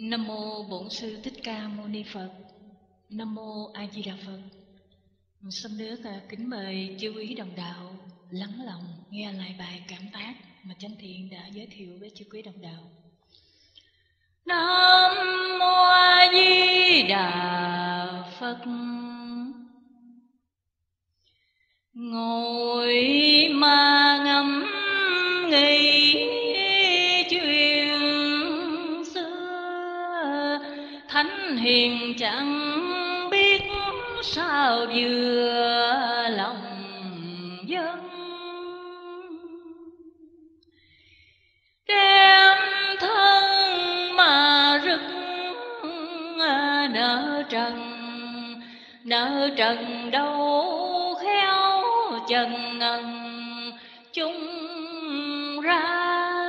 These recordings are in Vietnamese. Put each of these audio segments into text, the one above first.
Nam mô Bổn Sư Thích Ca Mâu Ni Phật. Nam mô A Di Đà Phật. Sông nước kính mời chư quý đồng đạo lắng lòng nghe lại bài cảm tác mà Chánh Thiện đã giới thiệu với chư quý đồng đạo. Nam mô A Di Đà Phật. Ngồi mà ngẫm nghĩ chuyện xưa, thánh hiền chẳng biết sao vừa lòng dân. Đem thân mà rực nợ trần đâu khéo chân ngần chung ra.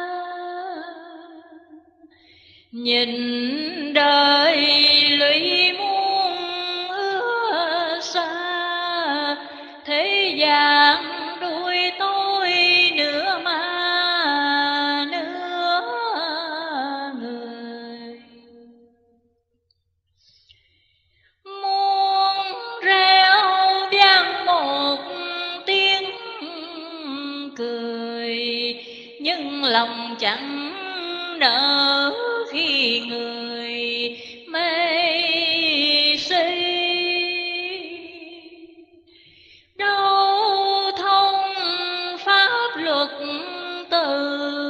Nhìn đời lụy muôn ưa xa, thế gian đuôi tôi nữa mà nữa người. Muốn reo vang một tiếng cười, nhưng lòng chẳng nỡ khi người mê si. Đâu thông pháp luật từ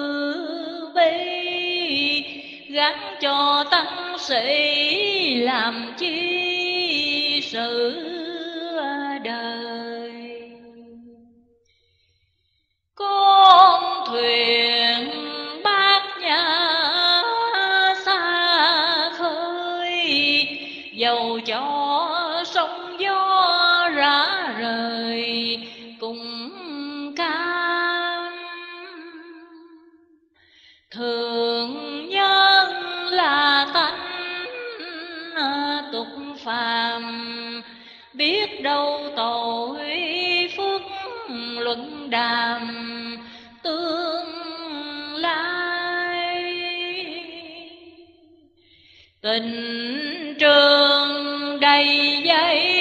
bi, gắn cho tăng sĩ làm chi sự đời. Con thuyền bát nhã xa khơi, dầu cho sóng gió rã rời cùng cam. Thường nhân là tánh tục phàm, biết đâu tội phước luận đàm tương lai. Tình trường đầy dây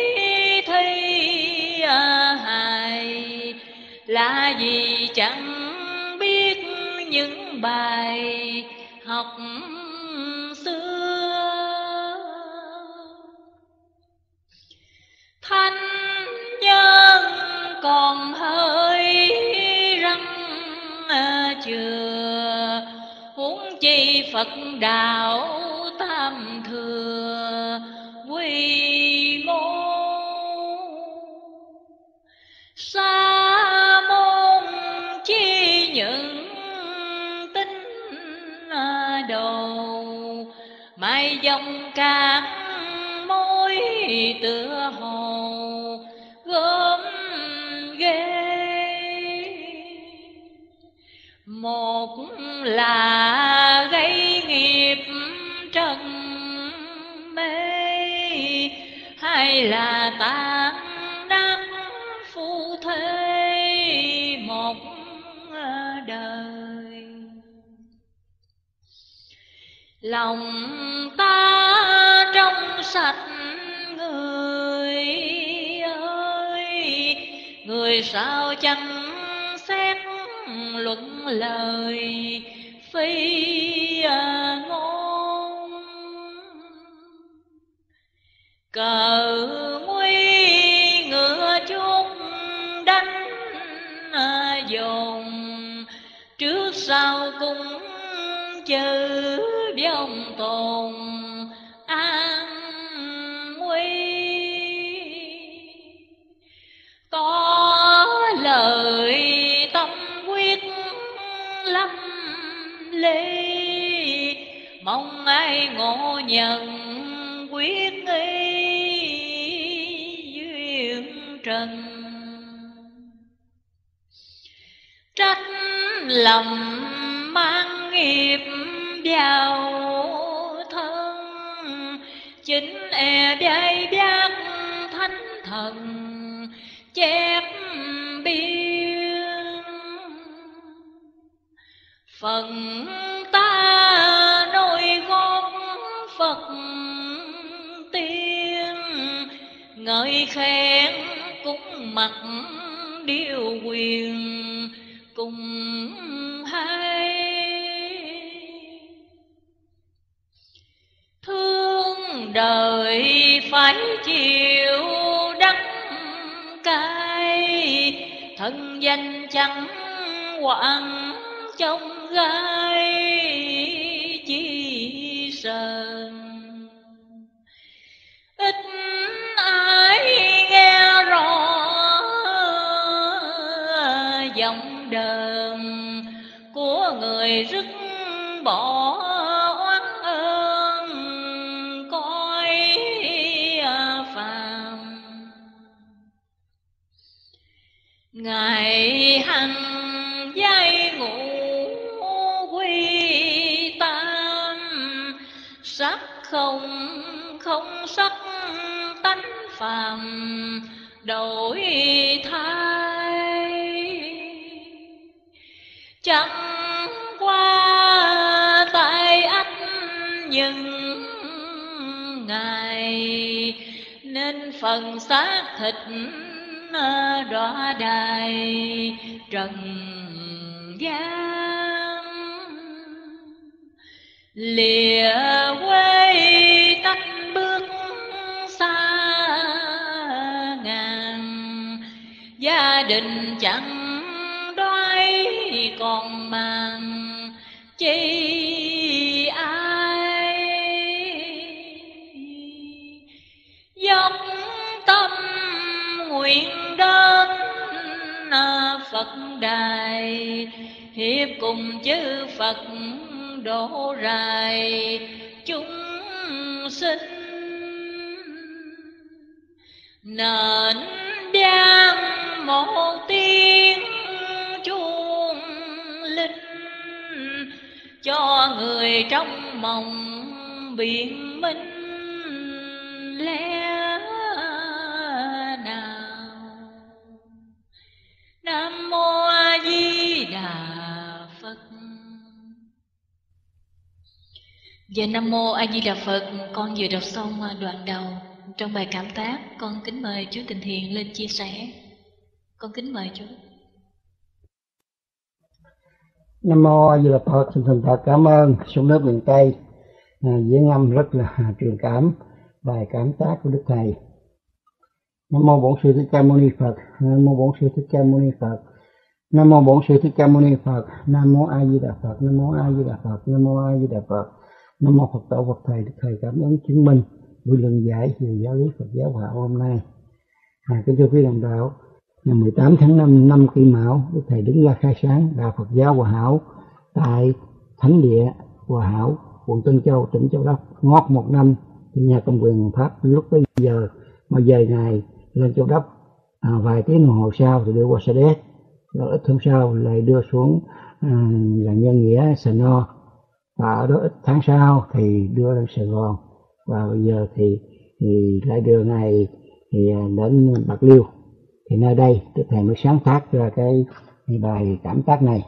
thi hài, là gì chẳng biết những bài học xưa. Thanh nhân còn hơi răng chừa, huống chi Phật đạo tam thừa quy mô. Sa môn chi những tín đồ, mai dòng các mối tựa hồ gom ghê. Một là gây nghiệp trần mê, hai là tàn đắc phu thế một đời. Lòng ta trong sạch người ơi, người sao chẳng xét luận lời phi ngôn. Cờ nguy ngựa chốt đánh dồn, trước sau cũng chữ vong tồn an nguy. Có lời tâm quyết lâm ly, mong ai ngộ nhận quyết nghi duyên trần. Trách lầm mang nghiệp vào thân, chính e vai vác thánh thần chép biên. Phần ta nôi gót khen cúng mặt điêu quyền cùng hay. Thương đời phải chịu đắng cay, thân danh chẳng hoạn trong gai chi sờn. Ít ai nghe rõ giọng đờn của người dứt bỏ oán ơn cõi phàm. Ngày hằng giai ngủ quy tam, sắc không sắc tánh phàm đổi thay. Chẳng qua tại ách những ngày, nên phần xác thịt đọa đài trần gian. Lìa quê tách bước xa ngàn, gia đình chẳng đói còn màng chi ai. Dốc tâm nguyện đến Phật đài, hiệp cùng chư Phật độ rài chúng sinh. Nền vang một tiếng chuông linh, cho người trong mộng biện minh lẽ nào. Nam mô A Di Đà Phật. Dạ Nam mô A Di Đà Phật. Con vừa đọc xong đoạn đầu trong bài cảm tác. Con kính mời chú Tịnh Hiền lên chia sẻ. Con kính mời chú. Nam mô A Di Đà Phật. Xin thành thật cảm ơn sông nước miền Tây diễn âm rất là truyền cảm bài cảm tác của Đức Thầy. Nam mô Bổn Sư Thích Ca Mâu Ni Phật. Nam mô Bổn Sư Thích Ca Mâu Ni Phật. Nam mô Bổn Sư Thích Ca Mâu Ni Phật. Nam mô A Di Đà Phật. Nam mô A Di Đà Phật. Nam mô A Di Đà Phật. Nam mô Phật Tổ Phật Thầy. Đức Thầy cảm ơn chứng minh buổi luận giải về giáo lý Phật giáo Hòa hôm nay. Kính thưa quý đồng đạo, ngày 18 tháng 5 năm Kỷ Mão, Đức Thầy đứng ra khai sáng đạo Phật giáo Hòa Hảo tại Thánh địa Hòa Hảo, quận Tân Châu, tỉnh Châu Đốc. Ngót một năm thì nhà công quyền Pháp lúc tới giờ, mà về ngày lên Châu Đốc vài tiếng đồng hồ sau thì đưa qua Sa Đéc, rồi ít hôm sau lại đưa xuống là Nhân Nghĩa Sà No, và ở đó ít tháng sau thì đưa lên Sài Gòn, và bây giờ thì lại đưa ngày thì đến Bạc Liêu. Thì nơi đây Đức Thầy mới sáng tác ra cái bài cảm tác này.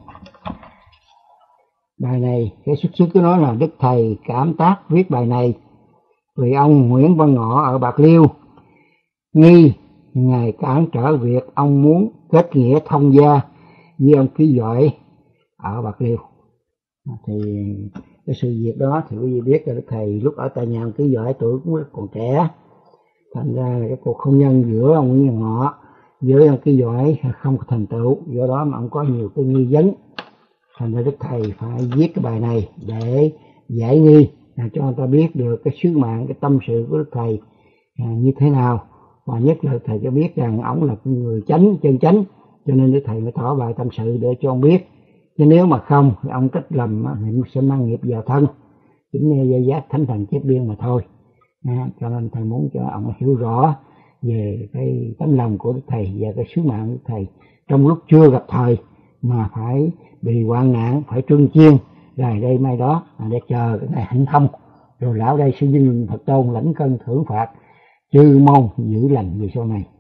Bài này cái xuất xứ của nó là Đức Thầy cảm tác viết bài này vì ông Nguyễn Văn Ngọ ở Bạc Liêu nghi Ngài cản trở việc ông muốn kết nghĩa thông gia với ông Ký Giỏi ở Bạc Liêu. Thì cái sự việc đó thì quý vị biết là Đức Thầy lúc ở tại nhà ông Ký Giỏi tuổi cũng còn trẻ, thành ra là cái cuộc hôn nhân giữa ông Nguyễn Văn Ngọ với ông Ký Giỏi không có thành tựu, do đó mà ông có nhiều cái nghi vấn. Thành ra Đức Thầy phải viết cái bài này để giải nghi, cho người ta biết được cái sứ mạng, cái tâm sự của Đức Thầy như thế nào, và nhất là Thầy cho biết rằng ông là người chánh, chân chánh, cho nên Đức Thầy mới tỏ bài tâm sự để cho ông biết. Chứ nếu mà không thì ông cách lầm thì sẽ mang nghiệp vào thân, chính nghe dây giác thánh thần chết biên mà thôi. Cho nên Thầy muốn cho ông hiểu rõ về cái tấm lòng của Đức Thầy và cái sứ mạng của Đức Thầy trong lúc chưa gặp thời mà phải bị hoạn nạn, phải trương chiên ngày đây mai đó để chờ cái ngày hạnh thông, rồi lão đây sẽ vinh Phật tôn lãnh cân thưởng phạt chư môn giữ lành về sau này.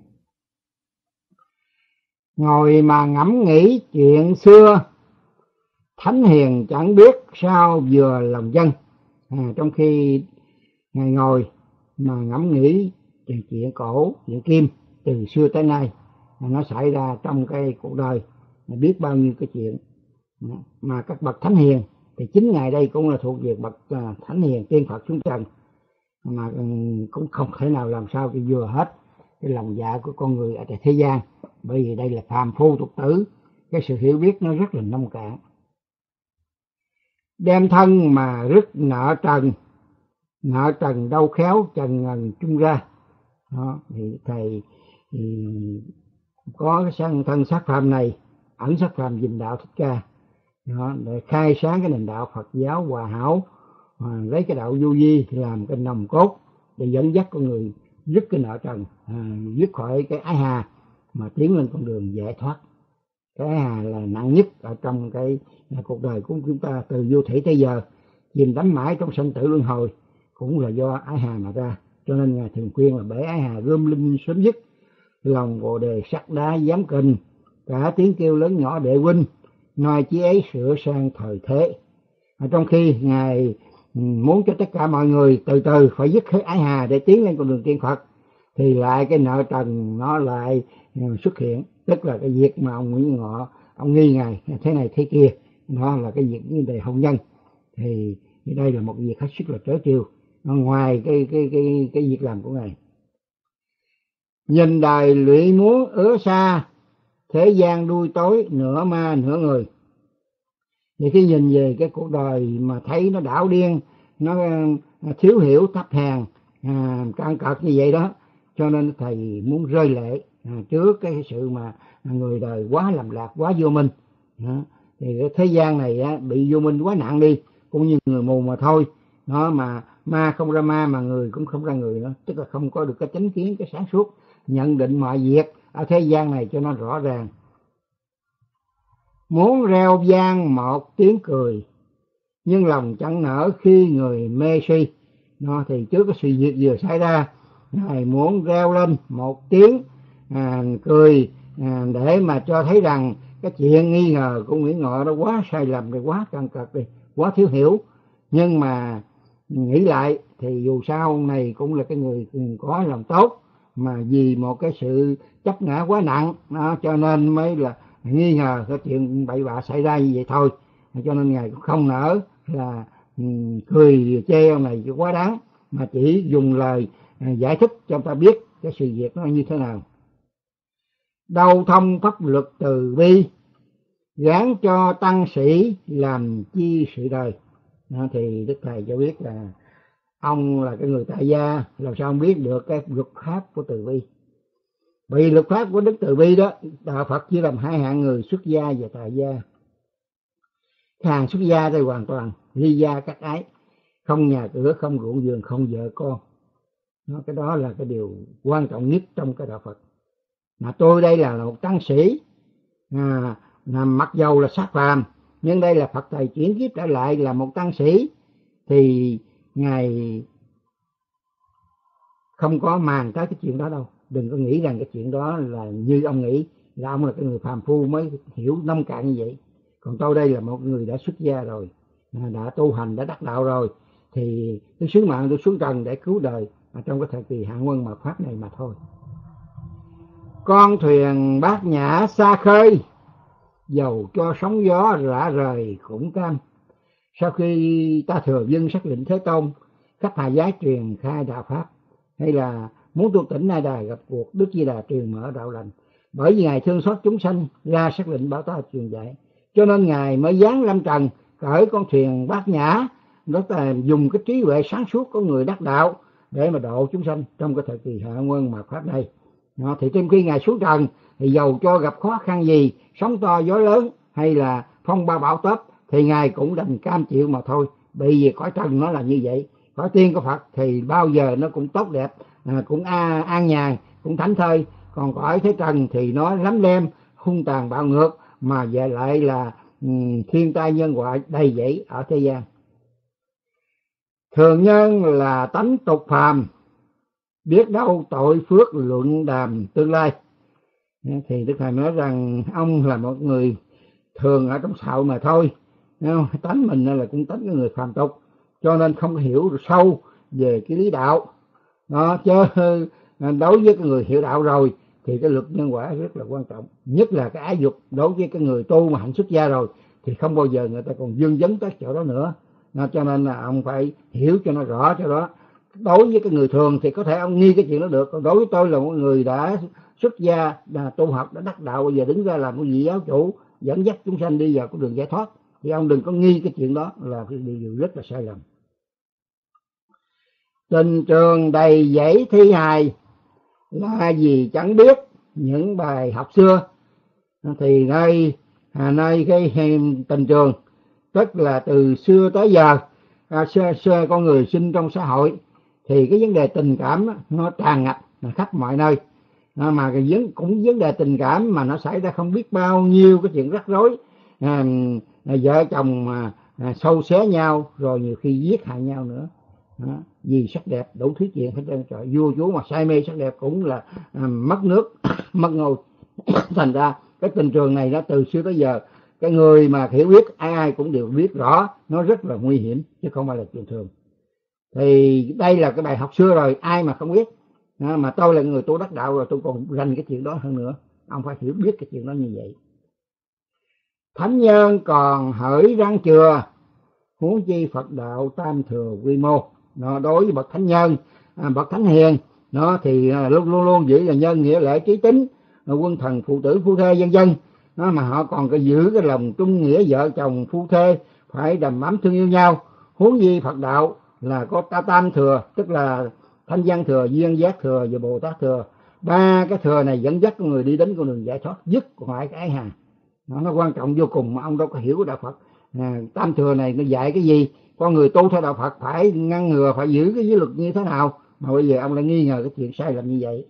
Ngồi mà ngẫm nghĩ chuyện xưa, thánh hiền chẳng biết sao vừa lòng dân. Trong khi Ngài ngồi mà ngẫm nghĩ chuyện cổ, chuyện kim từ xưa tới nay nó xảy ra trong cái cuộc đời, biết bao nhiêu cái chuyện mà các bậc thánh hiền thì chính ngài đây cũng là thuộc về bậc thánh hiền tiên Phật xuống trần, mà cũng không thể nào làm sao cho vừa hết cái lòng dạ của con người ở thế gian, bởi vì đây là phàm phu tục tử, cái sự hiểu biết nó rất là nông cạn. Đem thân mà rứt nợ trần đâu khéo trần ngần chung ra. Đó, thì thầy có cái thân xác phàm này, ẩn xác phàm dình đạo Thích Ca, đó, để khai sáng cái nền đạo Phật giáo hòa hảo, lấy cái đạo vô vi làm cái nòng cốt để dẫn dắt con người dứt cái nợ trần, dứt khỏi cái ái hà mà tiến lên con đường giải thoát. Cái ái hà là nặng nhất ở trong cái cuộc đời của chúng ta từ vô thể tới giờ, chìm đắm mãi trong sanh tử luân hồi cũng là do ái hà mà ra. Cho nên ngài thường khuyên là bể ái hà gom linh sớm dứt, lòng bồ đề sắt đá dám kình, cả tiếng kêu lớn nhỏ đệ huynh, nói chí ấy sửa sang thời thế. Trong khi ngài muốn cho tất cả mọi người từ từ phải dứt hết ái hà để tiến lên con đường tiên Phật, thì lại cái nợ trần nó lại xuất hiện, tức là cái việc mà ông Nguyễn Ngọ ông nghi ngài thế này thế kia, nó là cái việc vấn đề hôn nhân. Thì đây là một việc hết sức là trớ trêu, ngoài cái việc làm của ngài. Nhìn đời lụy muốn ứa xa, thế gian đuôi tối nửa ma nửa người. Thì khi nhìn về cái cuộc đời mà thấy nó đảo điên, nó thiếu hiểu thấp hèn, cạn cợt như vậy đó, cho nên thầy muốn rơi lệ trước cái sự mà người đời quá lầm lạc, quá vô minh. Thì cái thế gian này bị vô minh quá nặng đi, cũng như người mù mà thôi. Nó mà ma không ra ma, mà người cũng không ra người nữa, tức là không có được cái chánh kiến, cái sáng suốt nhận định mọi việc ở thế gian này cho nó rõ ràng. Muốn reo vang một tiếng cười, nhưng lòng chẳng nở khi người mê si. Nó thì trước cái sự việc vừa xảy ra, ngài muốn reo lên một tiếng cười để mà cho thấy rằng cái chuyện nghi ngờ của Nguyễn Ngọ đó quá sai lầm, rồi quá cằn cợt, rồi quá thiếu hiểu. Nhưng mà nghĩ lại thì dù sao ông này cũng là cái người có lòng tốt, mà vì một cái sự chấp ngã quá nặng đó, cho nên mới là nghi ngờ cái chuyện bậy bạ xảy ra như vậy thôi. Cho nên ngài cũng không nỡ là cười chê ông này quá đáng, mà chỉ dùng lời giải thích cho ta biết cái sự việc nó như thế nào. Đâu thông pháp luật từ bi, gán cho tăng sĩ làm chi sự đời. Đó, thì Đức Thầy cho biết là ông là cái người tại gia, làm sao ông biết được cái luật pháp của từ bi. Vì luật pháp của Đức Từ Bi đó, đạo Phật chỉ làm hai hạng người: xuất gia và tại gia. Hàng xuất gia đây hoàn toàn ly gia cắt ái, không nhà cửa, không ruộng vườn, không vợ con. Cái đó là cái điều quan trọng nhất trong cái đạo Phật. Mà tôi đây là một tăng sĩ, mặc dầu là xác phàm, nhưng đây là Phật Thầy chuyển kiếp trở lại là một tăng sĩ, thì ngài không có màng tới cái chuyện đó đâu. Đừng có nghĩ rằng cái chuyện đó là như ông nghĩ, là ông là cái người phàm phu mới hiểu nông cạn như vậy. Còn tôi đây là một người đã xuất gia rồi, đã tu hành, đã đắc đạo rồi, thì cái sứ mạng tôi xuống trần để cứu đời trong cái thời kỳ Hạ Quân Mạt Pháp này mà thôi. Con thuyền Bát Nhã xa khơi, dầu cho sóng gió rã rời cũng cam. Sau khi ta thừa dâng sắc lệnh Thế Tôn, khắp Hà Giá truyền khai đạo Pháp, hay là muốn tu tỉnh nay đài gặp cuộc, Đức Di Đà truyền mở đạo lành. Bởi vì ngài thương xót chúng sanh, ra sắc lệnh bảo ta truyền dạy, cho nên ngài mới giáng lâm trần, cởi con thuyền Bát Nhã, đó là dùng cái trí huệ sáng suốt của người đắc đạo để mà độ chúng sanh trong cái thời kỳ Hạ Quân Mạt Pháp này. Thì trong khi ngài xuống trần, thì dầu cho gặp khó khăn gì, sóng to gió lớn hay là phong ba bão táp, thì ngài cũng đành cam chịu mà thôi. Bởi vì cõi trần nó là như vậy. Cõi tiên của Phật thì bao giờ nó cũng tốt đẹp, cũng an nhàn, cũng thảnh thơi. Còn cõi thế trần thì nó lắm lem, hung tàn bạo ngược, mà về lại là thiên tai nhân họa đầy dẫy ở thế gian. Thường nhân là tánh tục phàm, biết đâu tội phước luận đàm tương lai. Thì Đức Thầy nói rằng ông là một người thường ở trong xã hội mà thôi. Tánh mình là cũng tánh cái người phàm tục, cho nên không hiểu sâu về cái lý đạo. Chứ đối với cái người hiểu đạo rồi thì cái luật nhân quả rất là quan trọng, nhất là cái ái dục. Đối với cái người tu mà hạnh xuất gia rồi thì không bao giờ người ta còn dương vấn tới chỗ đó nữa. Cho nên là ông phải hiểu cho nó rõ cho đó. Đối với cái người thường thì có thể ông nghi cái chuyện đó được, còn đối với tôi là một người đã xuất gia, đã tu học, đã đắc đạo, bây giờ đứng ra làm một vị giáo chủ dẫn dắt chúng sanh đi vào con đường giải thoát, thì ông đừng có nghi cái chuyện đó, là cái điều rất là sai lầm. Tình trường đầy dẫy thi hài là gì chẳng biết những bài học xưa. Thì nơi cái tình trường, tức là từ xưa tới giờ, xưa con người sinh trong xã hội thì cái vấn đề tình cảm nó tràn ngập khắp mọi nơi. Mà cũng vấn đề tình cảm mà nó xảy ra không biết bao nhiêu cái chuyện rắc rối, vợ chồng mà sâu xé nhau, rồi nhiều khi giết hại nhau nữa. Vì sắc đẹp, đủ thứ chuyện hết trơn. Trời, vua chúa mà say mê sắc đẹp cũng là mất nước mất ngôi. Thành ra cái tình trường này nó từ xưa tới giờ, cái người mà hiểu biết ai cũng đều biết rõ nó rất là nguy hiểm chứ không phải là chuyện thường. Thì đây là cái bài học xưa rồi, ai mà không biết. Mà tôi là người tu đắc đạo rồi, tôi còn rành cái chuyện đó hơn nữa. Ông phải hiểu biết cái chuyện đó như vậy. Thánh nhân còn hỡi răng chừa, huống chi Phật đạo tam thừa quy mô. Nó đối với bậc thánh nhân, bậc thánh hiền, nó thì luôn luôn giữ là nhân nghĩa lễ trí tính, quân thần phụ tử phu thê vân vân. Mà họ còn có giữ cái lòng trung nghĩa vợ chồng phu thê phải đầm ấm thương yêu nhau. Huống chi Phật đạo là có tam thừa, tức là Thanh Văn thừa, Duyên Giác thừa và Bồ Tát thừa. Ba cái thừa này dẫn dắt con người đi đến con đường giải thoát, dứt hoại cái ái hà. Nó quan trọng vô cùng mà ông đâu có hiểu cái đạo Phật. Tam thừa này nó dạy cái gì? Con người tu theo đạo Phật phải ngăn ngừa, phải giữ cái giới luật như thế nào? Mà bây giờ ông lại nghi ngờ cái chuyện sai lầm như vậy.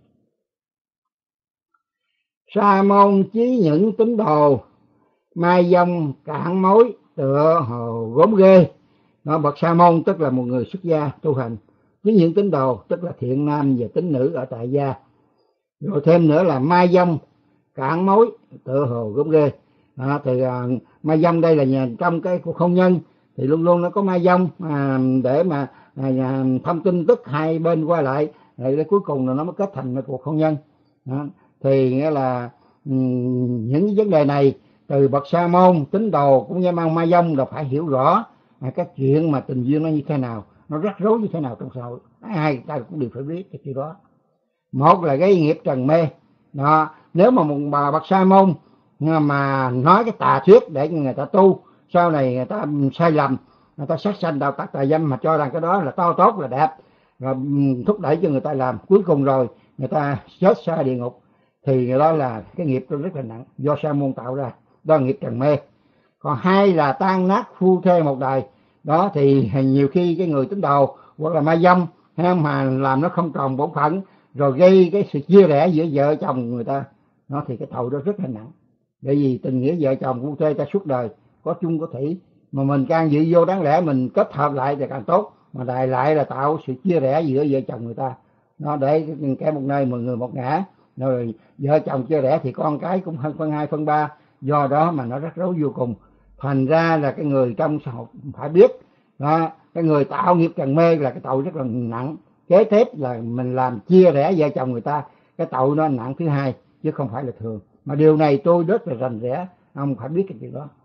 Sa môn chí những tín đồ, mai dông cạn mối tựa hồ gốm ghê. Nó bậc sa môn tức là một người xuất gia tu hành, với những tín đồ tức là thiện nam và tín nữ ở tại gia. Rồi thêm nữa là mai dông cạn mối tựa hồ gốm ghê. Thì mai dông đây là trong cái cuộc hôn nhân thì luôn luôn nó có mai dông để mà thông tin tức hai bên qua lại, rồi cuối cùng là nó mới kết thành một cuộc hôn nhân. Thì nghĩa là những vấn đề này từ bậc sa môn, tín đồ cũng như mai dông là phải hiểu rõ cái chuyện mà tình duyên nó như thế nào, nó rắc rối như thế nào trong xã hội. Ai ta cũng đều phải biết cái chuyện đó. Một là cái nghiệp trần mê. Nếu mà một bà bậc sa môn mà nói cái tà thuyết để cho người ta tu, sau này người ta sai lầm, người ta sát sanh đạo tặc tà dâm mà cho rằng cái đó là tốt là đẹp, rồi thúc đẩy cho người ta làm, cuối cùng rồi người ta chết xa địa ngục, thì đó là cái nghiệp rất là nặng do sa môn tạo ra, đó là nghiệp trần mê. Còn hai là tan nát phu thê một đời. Đó thì nhiều khi cái người tín đồ hoặc là ma dâm mà làm nó không tròn bổn phận, rồi gây cái sự chia rẽ giữa vợ chồng người ta, nó thì cái tội đó rất là nặng. Bởi vì tình nghĩa vợ chồng phu thê ta suốt đời có chung có thủy, mà mình can dự vô đáng lẽ mình kết hợp lại thì càng tốt, mà đại lại là tạo sự chia rẽ giữa vợ chồng người ta. Nó để cái một nơi mọi người một ngã, rồi vợ chồng chia rẽ thì con cái cũng phân 2 phân 3, do đó mà nó rắc rối vô cùng. Thành ra là cái người trong xã hội phải biết đó, cái người tạo nghiệp trần mê là cái tội rất là nặng. Kế tiếp là mình làm chia rẽ vợ chồng người ta, cái tội nó nặng thứ hai chứ không phải là thường. Mà điều này tôi rất là rành rẽ, ông phải biết cái chuyện đó.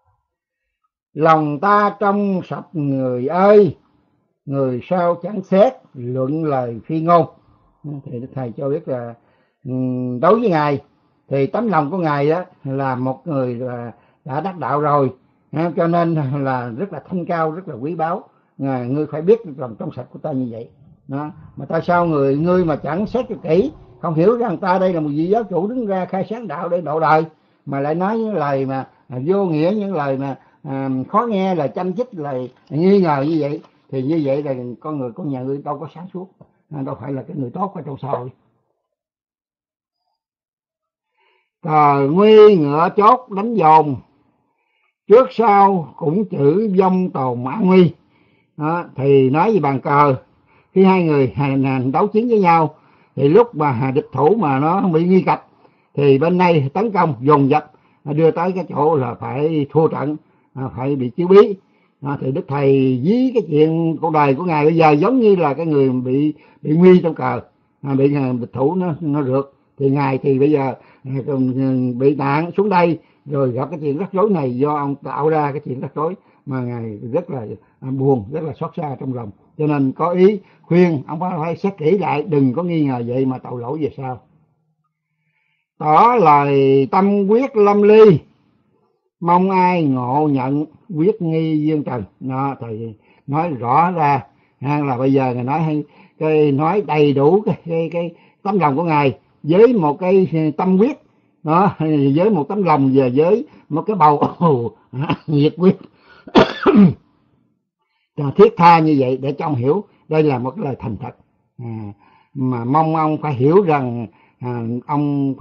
Lòng ta trong sạch người ơi, người sao chẳng xét luận lời phi ngôn. Thì Đức Thầy cho biết là đối với Ngài thì tấm lòng của Ngài đó là một người là đã đắc đạo rồi, cho nên là rất là thanh cao, rất là quý báu. Ngươi phải biết lòng trong sạch của ta như vậy đó. Mà tại sao ngươi mà chẳng xét cho kỹ, không hiểu rằng ta đây là một vị giáo chủ đứng ra khai sáng đạo để độ đời, mà lại nói những lời mà vô nghĩa, những lời mà khó nghe, là châm chích, lời nghi ngờ như vậy, thì như vậy là con nhà ngươi đâu có sáng suốt, đâu phải là cái người tốt ở trong xã hội. Cờ nguy ngựa chốt đánh dồn, trước sau cũng chữ vong tồn an nguy. Đó, thì nói về bàn cờ, khi hai người đấu chiến với nhau, thì lúc mà địch thủ mà nó bị nguy cấp thì bên này tấn công dồn dập đưa tới cái chỗ là phải thua trận, phải bị chiếu bí. Thì Đức Thầy ví cái chuyện cuộc đời của Ngài bây giờ giống như là cái người bị nguy trong cờ. bị địch thủ nó rượt, thì ngài thì bây giờ bị nạn xuống đây rồi gặp cái chuyện rắc rối này do ông tạo ra cái chuyện rắc rối mà ngài rất là buồn, rất là xót xa trong lòng, cho nên có ý khuyên ông phải xét kỹ lại, đừng có nghi ngờ vậy mà tội lỗi về sau. Tỏ lời tâm quyết lâm ly, mong ai ngộ nhận quyết nghi dương trần. Nó thầy nói rõ ra là bây giờ ngài nói đầy đủ cái tấm lòng của ngài với một cái tâm quyết đó, với một tấm lòng và với một cái bầu nhiệt quyết thiết tha như vậy để cho ông hiểu đây là một lời thành thật, mà mong ông phải hiểu rằng ông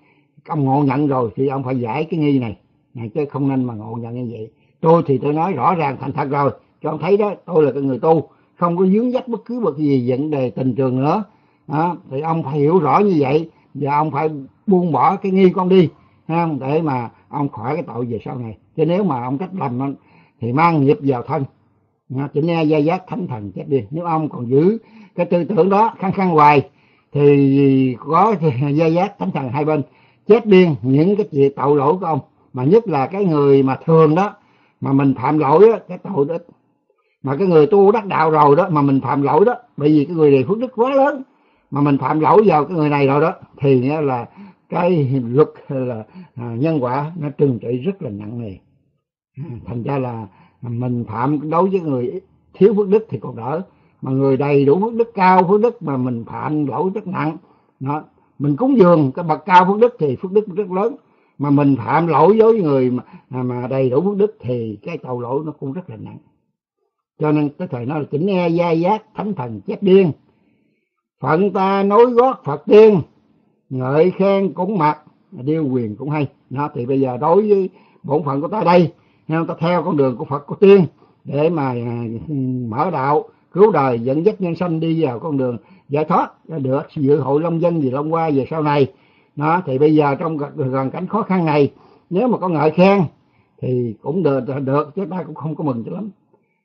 ngộ nhận rồi thì ông phải giải cái nghi này, chứ không nên mà ngộ nhận như vậy. Tôi nói rõ ràng thành thật rồi cho ông thấy đó, tôi là cái người tu không có vướng dắt bất cứ một gì vấn đề tình trường nữa đó, thì ông phải hiểu rõ như vậy và ông phải buông bỏ cái nghi con đi để mà ông khỏi cái tội về sau này. Chứ nếu mà ông cách lầm thì mang nghiệp vào thân, chỉ nghe gia giác thánh thần chết đi. Nếu ông còn giữ cái tư tưởng đó khăng khăng hoài thì có gia giác thánh thần hai bên chết điên những cái chuyện tội lỗi của ông, mà nhất là cái người mà thường đó mà mình phạm lỗi đó, cái tội đó, mà cái người tu đắc đạo rồi đó mà mình phạm lỗi đó, bởi vì cái người này phước đức quá lớn mà mình phạm lỗi vào cái người này rồi đó, thì nghĩa là cái luật là nhân quả nó trừng trị rất là nặng nề. Thành ra là mình phạm đối với người thiếu phước đức thì còn đỡ, mà người đầy đủ phước đức, cao phước đức mà mình phạm lỗi rất nặng đó. Mình cúng dường cái bậc cao phước đức thì phước đức rất lớn, mà mình phạm lỗi với người mà đầy đủ phước đức thì cái tội lỗi nó cũng rất là nặng. Cho nên cái thời nói là chỉnh nghe gia giác thánh thần chết điên, phận ta nối gót Phật tiên, ngợi khen cũng mặc điêu quyền cũng hay. Nó thì bây giờ đối với bổn phận của ta đây, ta theo con đường của Phật của tiên để mà mở đạo cứu đời, dẫn dắt nhân sanh đi vào con đường giải thoát được, dự hội long dân gì long qua về sau này. Nó thì bây giờ trong hoàn cảnh khó khăn này, nếu mà có ngợi khen thì cũng được, chứ ta cũng không có mừng cho lắm.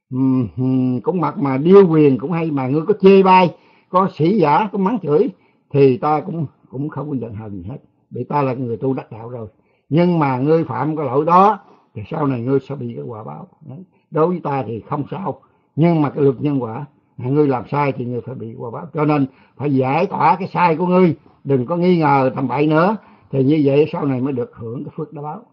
Cũng mặc mà điêu quyền cũng hay, mà ngươi có chê bai, có sĩ giả, có mắng chửi thì ta cũng không có giận hờn gì hết, vì ta là người tu đắc đạo rồi. Nhưng mà ngươi phạm cái lỗi đó thì sau này ngươi sẽ bị cái quả báo. Đối với ta thì không sao, nhưng mà cái luật nhân quả, ngươi làm sai thì ngươi phải bị quả báo. Cho nên phải giải tỏa cái sai của ngươi, đừng có nghi ngờ tầm bậy nữa, thì như vậy sau này mới được hưởng cái phước đó báo.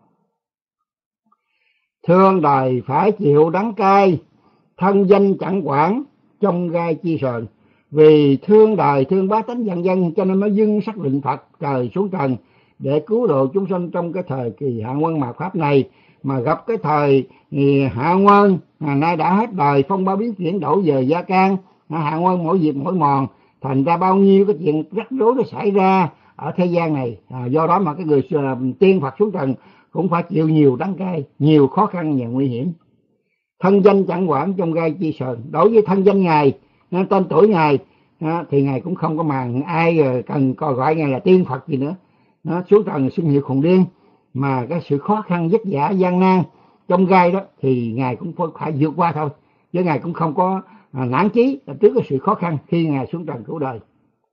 Thương đời phải chịu đắng cay, thân danh chẳng quản trong gai chi sờn. Vì thương đời thương bá tánh vạn dân cho nên mới dưng sắc định Phật trời xuống trần để cứu độ chúng sanh trong cái thời kỳ hạ quân mạt pháp này. Mà gặp cái thời hạ quân nay đã hết đời, phong ba biến chuyển đổi về gia can, hạ quân mỗi việc mỗi mòn, thành ra bao nhiêu cái chuyện rắc rối nó xảy ra ở thế gian này. Do đó mà cái người tiên Phật xuống trần cũng phải chịu nhiều đắng cay, nhiều khó khăn và nguy hiểm. Thân danh chẳng quản trong gai chi sờn. Đối với thân danh ngài, tên tuổi ngài thì ngài cũng không có màng ai cần coi gọi ngài là tiên Phật gì nữa. Nó xuống trần xưng hiệu khùng điên, mà cái sự khó khăn vất vả gian nan trong gai đó thì ngài cũng phải vượt qua thôi, chứ ngài cũng không có nản chí trước cái sự khó khăn khi ngài xuống trần cứu đời.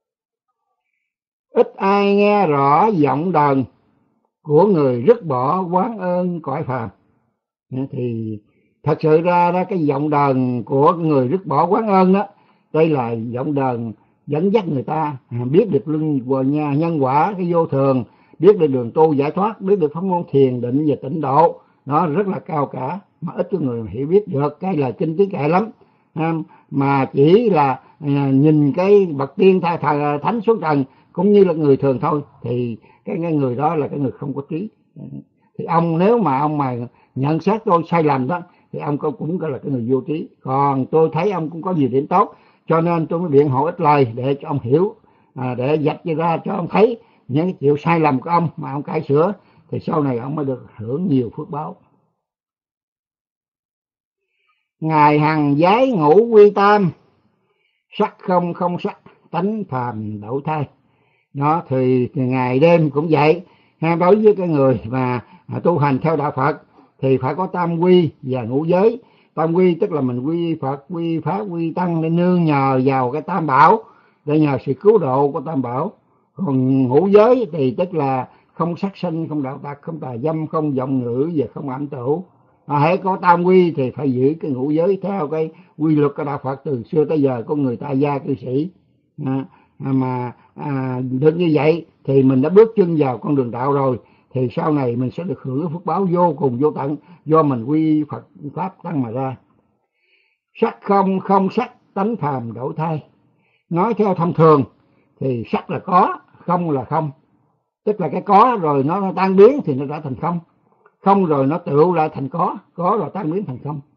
Ít ai nghe rõ giọng đờn của người rứt bỏ quán ơn cõi phàm. Thì thật sự ra đó, cái giọng đờn của người rứt bỏ quán ơn đó, đây là giọng đờn dẫn dắt người ta biết được luân hồi nhân quả, cái vô thường, biết được đường tu giải thoát, biết được pháp môn thiền định và tịnh độ. Nó rất là cao cả, mà ít có người hiểu biết được cái lời kinh tiếng kệ lắm, mà chỉ là nhìn cái bậc tiên thánh xuống trần cũng như là người thường thôi, thì cái người đó là cái người không có trí. Thì ông nếu mà ông mà nhận xét tôi sai lầm đó thì ông cũng là cái người vô trí. Còn tôi thấy ông cũng có nhiều điểm tốt, cho nên tôi mới biện hộ ít lời để cho ông hiểu, để dạch ra cho ông thấy những cái chuyện sai lầm của ông mà ông cải sửa, thì sau này ông mới được hưởng nhiều phước báo. Ngài hằng giái ngũ quy tam, sắc không không sắc, tánh phàm đậu thai. Đó thì ngày đêm cũng vậy. Đối với cái người mà tu hành theo đạo Phật thì phải có tam quy và ngũ giới. Tam quy tức là mình quy Phật, quy Pháp, quy Tăng để nương nhờ vào cái tam bảo để nhờ sự cứu độ của Tam Bảo. Còn ngũ giới thì tức là không sát sanh, không đạo tặc, không tà dâm, không vọng ngữ và không ẩm tửu. Hãy có tam quy thì phải giữ cái ngũ giới theo cái quy luật của đạo Phật từ xưa tới giờ của người tại gia cư sĩ. Được như vậy thì mình đã bước chân vào con đường đạo rồi, thì sau này mình sẽ được hưởng phước báo vô cùng vô tận do mình quy Phật pháp tăng mà ra. Sắc không, không sắc, tánh phàm đổi thay. Nói theo thông thường thì sắc là có, không là không, tức là cái có rồi nó tan biến thì nó đã thành không, không rồi nó tựu lại thành có rồi tan biến thành không.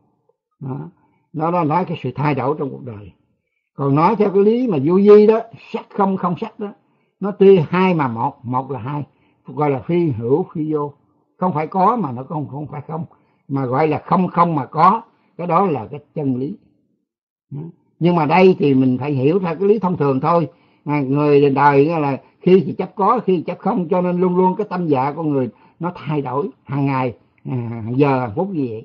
Nó nói cái sự thay đổi trong cuộc đời. Còn nói theo cái lý mà vô vi đó, sắc không, không sắc đó, nó tuy hai mà một là hai, gọi là phi hữu phi vô. Không phải có mà nó không phải không, mà gọi là không không mà có, cái đó là cái chân lý. Nhưng mà đây thì mình phải hiểu theo cái lý thông thường thôi. Người đời là khi thì chấp có, khi thì chấp không, cho nên luôn luôn cái tâm dạ của người nó thay đổi hàng ngày, hàng giờ, hàng phút như vậy.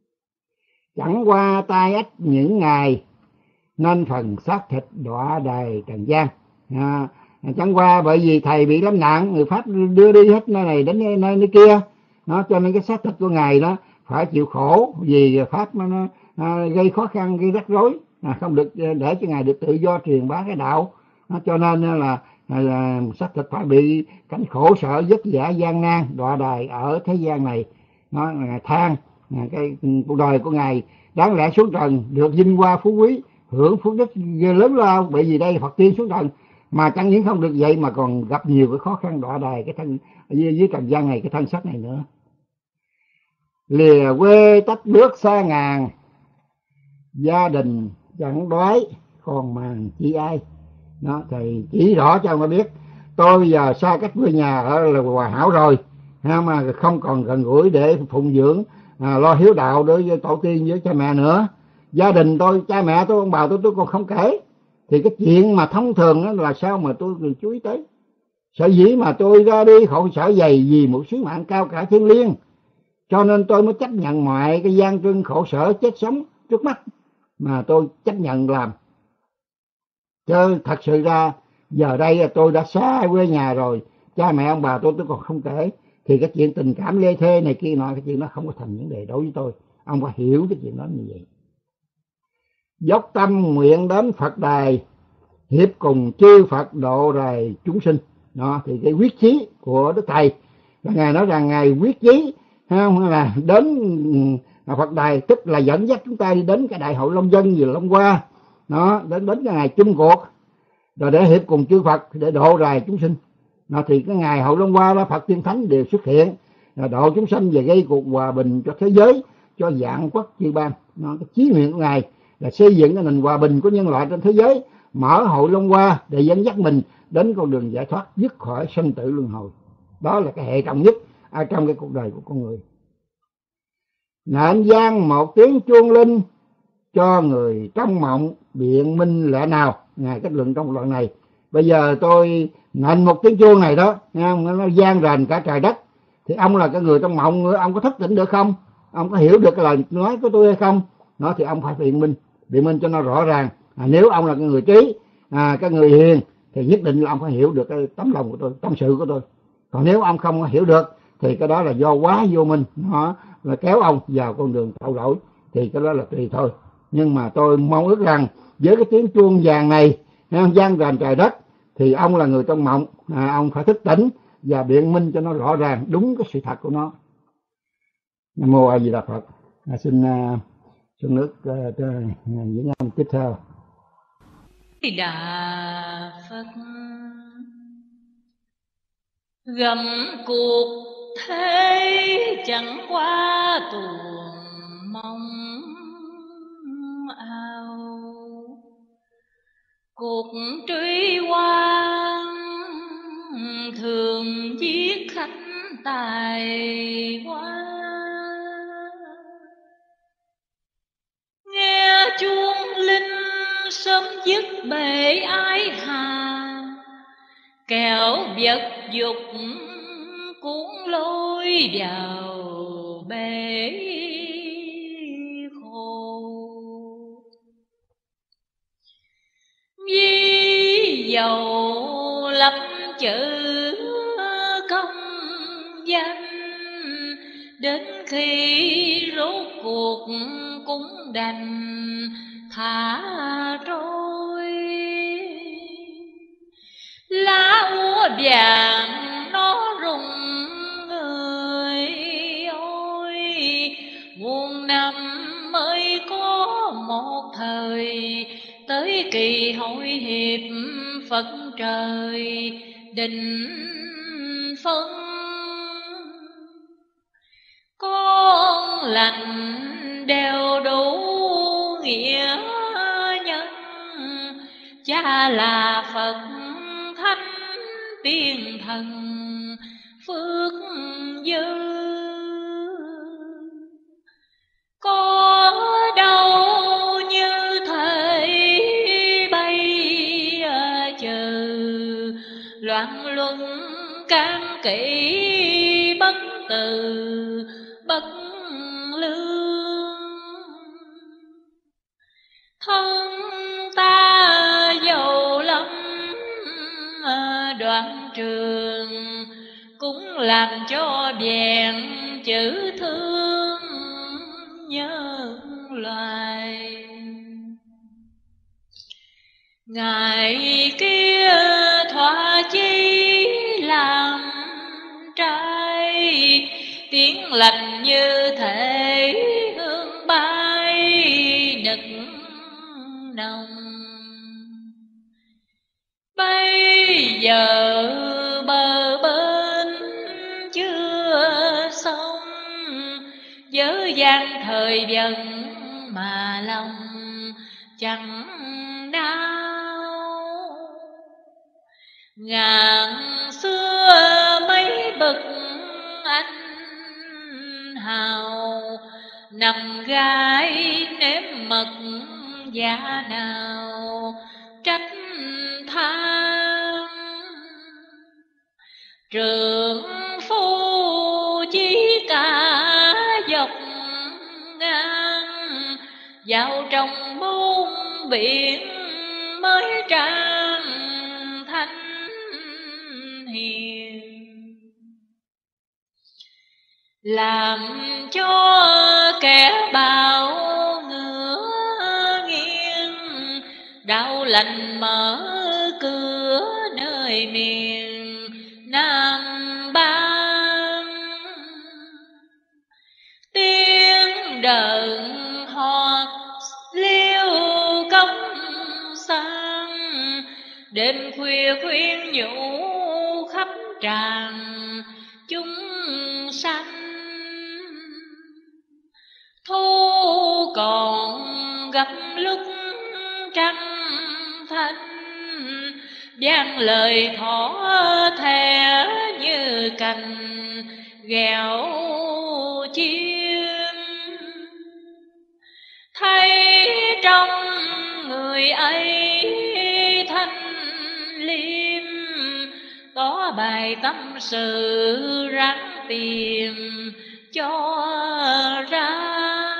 Chẳng qua tai ách những ngày, nên phần xác thịt đọa đày trần gian. Chẳng qua bởi vì thầy bị lắm nạn, người Pháp đưa đi hết nơi này đến nơi kia, cho nên cái xác thịt của ngài đó phải chịu khổ vì Pháp nó gây khó khăn, gây rắc rối, không được để cho ngài được tự do truyền bá cái đạo. Cho nên là xác thịt phải bị cảnh khổ sở, vất vả, gian nan, đọa đày ở thế gian này. Nó than cái cuộc đời của ngài đáng lẽ xuống trần được vinh hoa phú quý, hưởng phước đức lớn lao, bởi vì đây Phật tiên xuống trần, mà chẳng những không được vậy mà còn gặp nhiều cái khó khăn đọa đày cái thân dưới trần gian này, cái thân xác này nữa. Lìa quê tách bước xa ngàn, gia đình chẳng đói còn màng chi ai. Nó thầy chỉ rõ cho ông biết, tôi bây giờ xa cách quê nhà ở là Hòa Hảo rồi, mà không còn gần gũi để phụng dưỡng, lo hiếu đạo đối với tổ tiên với cha mẹ nữa. Gia đình tôi, cha mẹ tôi, ông bà tôi còn không kể, thì cái chuyện mà thông thường đó là sao mà tôi chú ý tới. Sở dĩ mà tôi ra đi khổ sở dày vì một sứ mạng cao cả thiêng liêng, cho nên tôi mới chấp nhận mọi cái gian truân khổ sở chết sống trước mắt mà tôi chấp nhận làm. Chứ thật sự ra giờ đây tôi đã xa quê nhà rồi, cha mẹ ông bà tôi còn không kể, thì cái chuyện tình cảm lê thê này kia nọ, cái chuyện đó không có thành vấn đề đối với tôi. Ông phải hiểu cái chuyện đó như vậy. Dốc tâm nguyện đến Phật đài, hiệp cùng chư Phật độ rày chúng sinh. Đó thì cái quyết chí của Đức Thầy là ngài nói rằng ngài quyết chí là đến Phật đài, tức là dẫn dắt chúng ta đi đến cái đại hội Long Dân gì Long Hoa, nó đến cái ngày chung cuộc rồi để hiệp cùng chư Phật để độ rày chúng sinh. Nó thì cái ngày hội Long Hoa đó Phật tiên thánh đều xuất hiện độ chúng sinh và gây cuộc hòa bình cho thế giới, cho vạn quốc chư ban. Nó cái chí nguyện của ngài là xây dựng cái nền hòa bình của nhân loại trên thế giới, mở hội Long Hoa để dẫn dắt mình đến con đường giải thoát dứt khỏi sinh tử luân hồi. Đó là cái hệ trọng nhất ở trong cái cuộc đời của con người. Nện vang một tiếng chuông linh, cho người trong mộng biện minh lẽ nào. Ngài kết luận trong đoạn này. Bây giờ tôi nện một tiếng chuông này đó, nó vang rền cả trời đất, thì ông là cái người trong mộng, ông có thức tỉnh được không? Ông có hiểu được cái lời nói của tôi hay không? Nó thì ông phải biện minh cho nó rõ ràng. Nếu ông là cái người trí, cái người hiền, thì nhất định là ông phải hiểu được cái tấm lòng của tôi, tâm sự của tôi. Còn nếu ông không hiểu được thì cái đó là do quá vô minh, nó là kéo ông vào con đường tội lỗi, thì cái đó là tùy thôi. Nhưng mà tôi mong ước rằng với cái tiếng chuông vàng này vang rền trời đất, thì ông là người trong mộng, ông phải thức tỉnh và biện minh cho nó rõ ràng đúng cái sự thật của nó. Nam mô A Di Đà Phật. Xin nước những ông tiếp theo. Đà Phật gầm cuộc thế chẳng qua tuồng mong ao, cuộc truy quan thường giết khách tài quá. Nghe chuông linh sớm dứt bể ái hà, kẻo vật dục cuốn lôi vào bể khổ. Ví dầu lắm chữ công danh, đến khi rốt cuộc cũng đành thả trôi. Lá úa vàng nó rụng người ôi, muôn năm mới có một thời, tới kỳ hội hiệp Phật trời định phân. Con lành đều đủ nghĩa nhân, cha là Phật thánh tiên thần phước dư. Có đâu như thời bây giờ, loạn luân can kỵ bất từ bất lương. Thân ta giàu lắm đoạn trường, cũng làm cho vẹn chữ thương nhân loài. Ngày kia thỏa chí làm trai, tiếng lành như thể hương bay nực nồng. Bây giờ bờ bên chưa xong, dở dang thời dần mà lòng chẳng đau. Ngàn xưa mấy bậc anh hào, nằm gai nếm mật giá nào trách than. Trượng phu chỉ cả dọc ngang, vào trong bốn biển mới trang thanh hiền. Làm cho kẻ bạo ngửa nghiêng, đạo lành mở cửa nơi miền Nam Ban. Tiếng đờn hót liêu công sang, đêm khuya khuyên nhủ khắp tràng chúng sanh. Thu còn gặp lúc trăng thanh, vang lời thỏ thẻ như cành ghẹo chim. Thấy trong người ấy thanh liêm, tỏ bài tâm sự ráng tìm cho ra.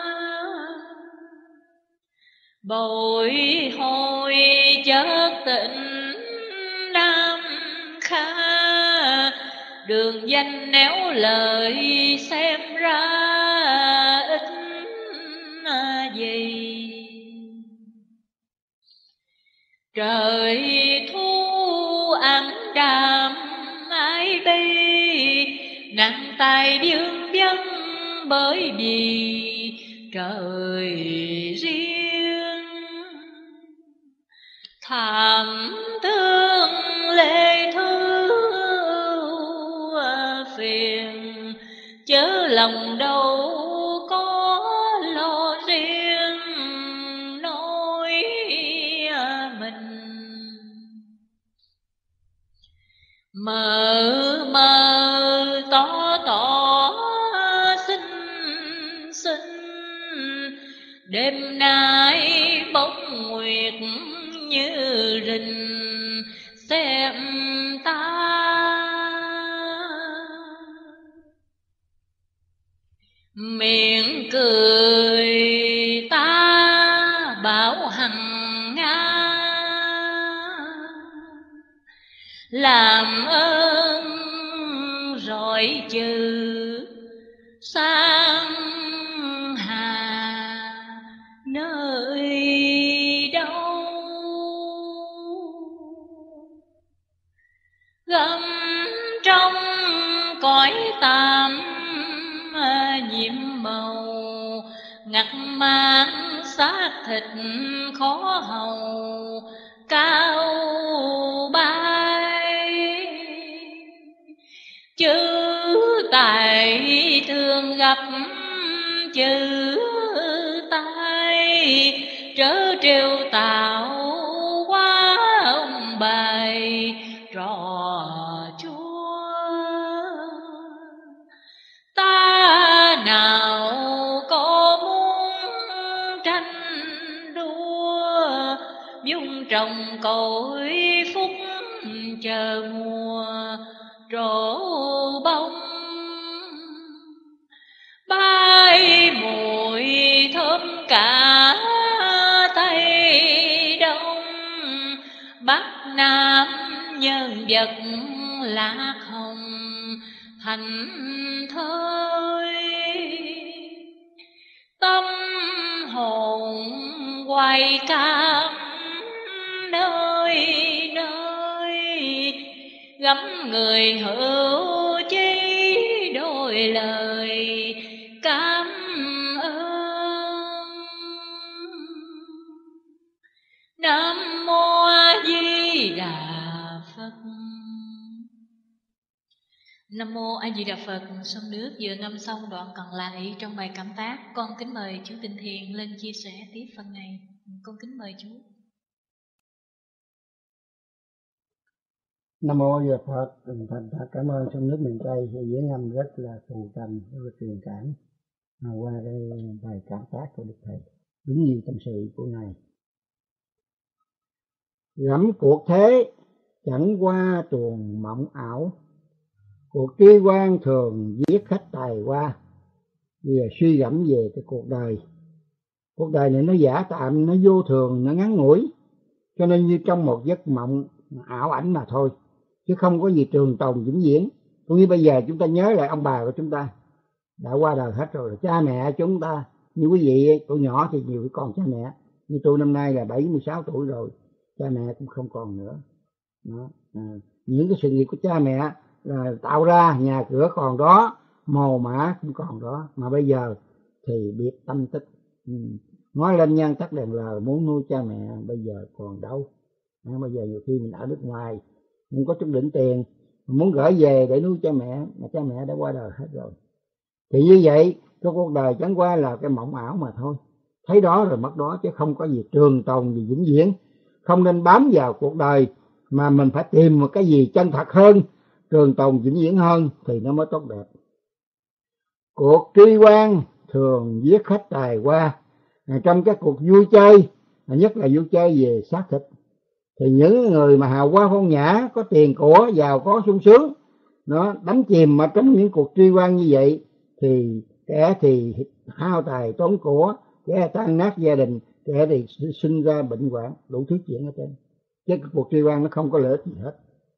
Bồi hồi chợt tỉnh Nam Kha, đường danh néo lời xem ra ít gì. Trời thu ảm đạm ai bi, nặng tay vương vấn bởi vì trời riêng. Thảm thương lệ thư phiền, chớ lòng đâu có lo riêng nỗi mình. Mờ mờ tỏ tỏ xinh xinh, đêm nay bóng nguyệt như rình xem ta. Miệng cười ta bảo hằng nga, làm ơn rọi trừ sang hà nơi đâu. Gấm trong cõi tạm nhiệm màu, ngặt mang xác thịt khó hầu cao bay. Chữ tài thường gặp chữ tai, trớ trêu tạo quá ông bài trò chúa. Ta nào có muốn tranh đua, dung trồng cội phúc chờ mùa trổ bông. Bay mùi thơm cả Tây Đông, Bắc Nam nhân vật lạc hồng thành thơi. Tâm hồn hoài cảm nơi nơi, gắm người hữu chí đôi lời cảm ơn. Nam mô A Di Đà Phật. Nam mô A Di Đà Phật. Sông nước vừa ngâm xong đoạn còn lại trong bài cảm tác, con kính mời chú Tinh Thiện lên chia sẻ tiếp phần này. Con kính mời chú. Nam mô A Di Đà Phật. Thành thật cảm ơn sông nước miền Tây diễn ngâm rất là phù trầm, rất là truyền cảm qua cái bài cảm tác của Đức Thầy, đúng như tâm sự của Ngài. Gẫm cuộc thế chẳng qua tuồng mộng ảo, cuộc tri quan thường giết khách tài qua. Bây giờ suy gẫm về cái cuộc đời này nó giả tạm, nó vô thường, nó ngắn ngủi, cho nên như trong một giấc mộng ảo ảnh mà thôi, chứ không có gì trường tồn vĩnh viễn. Cũng như bây giờ chúng ta nhớ lại ông bà của chúng ta đã qua đời hết rồi, cha mẹ chúng ta, như quý vị tuổi nhỏ thì nhiều còn cha mẹ, như tôi năm nay là 76 tuổi rồi, cha mẹ cũng không còn nữa. Đó. Những cái sự nghiệp của cha mẹ là tạo ra, nhà cửa còn đó, mồ mả cũng còn đó, mà bây giờ thì biệt tâm tích. Nói lên nhan tắt đèn lờ, muốn nuôi cha mẹ bây giờ còn đâu. Bây giờ nhiều khi mình ở nước ngoài, mình có chút đỉnh tiền, mình muốn gửi về để nuôi cha mẹ, mà cha mẹ đã qua đời hết rồi. Thì như vậy, cái cuộc đời chẳng qua là cái mộng ảo mà thôi. Thấy đó rồi mất đó, chứ không có gì trường tồn, gì vĩnh viễn. Không nên bám vào cuộc đời, mà mình phải tìm một cái gì chân thật hơn, trường tồn vĩnh viễn hơn thì nó mới tốt đẹp. Cuộc tri quan thường giết khách tài qua. Trong các cuộc vui chơi, nhất là vui chơi về xác thịt, thì những người mà hào hoa phong nhã, có tiền của, giàu có sung sướng, nó đắm chìm ở trong những cuộc tri quan như vậy, thì kẻ thì hao tài tốn của, kẻ tan nát gia đình, kẻ thì sinh ra bệnh hoạn, đủ thứ chuyện ở trên. Chứ cuộc tri quan nó không có lợi ích gì hết.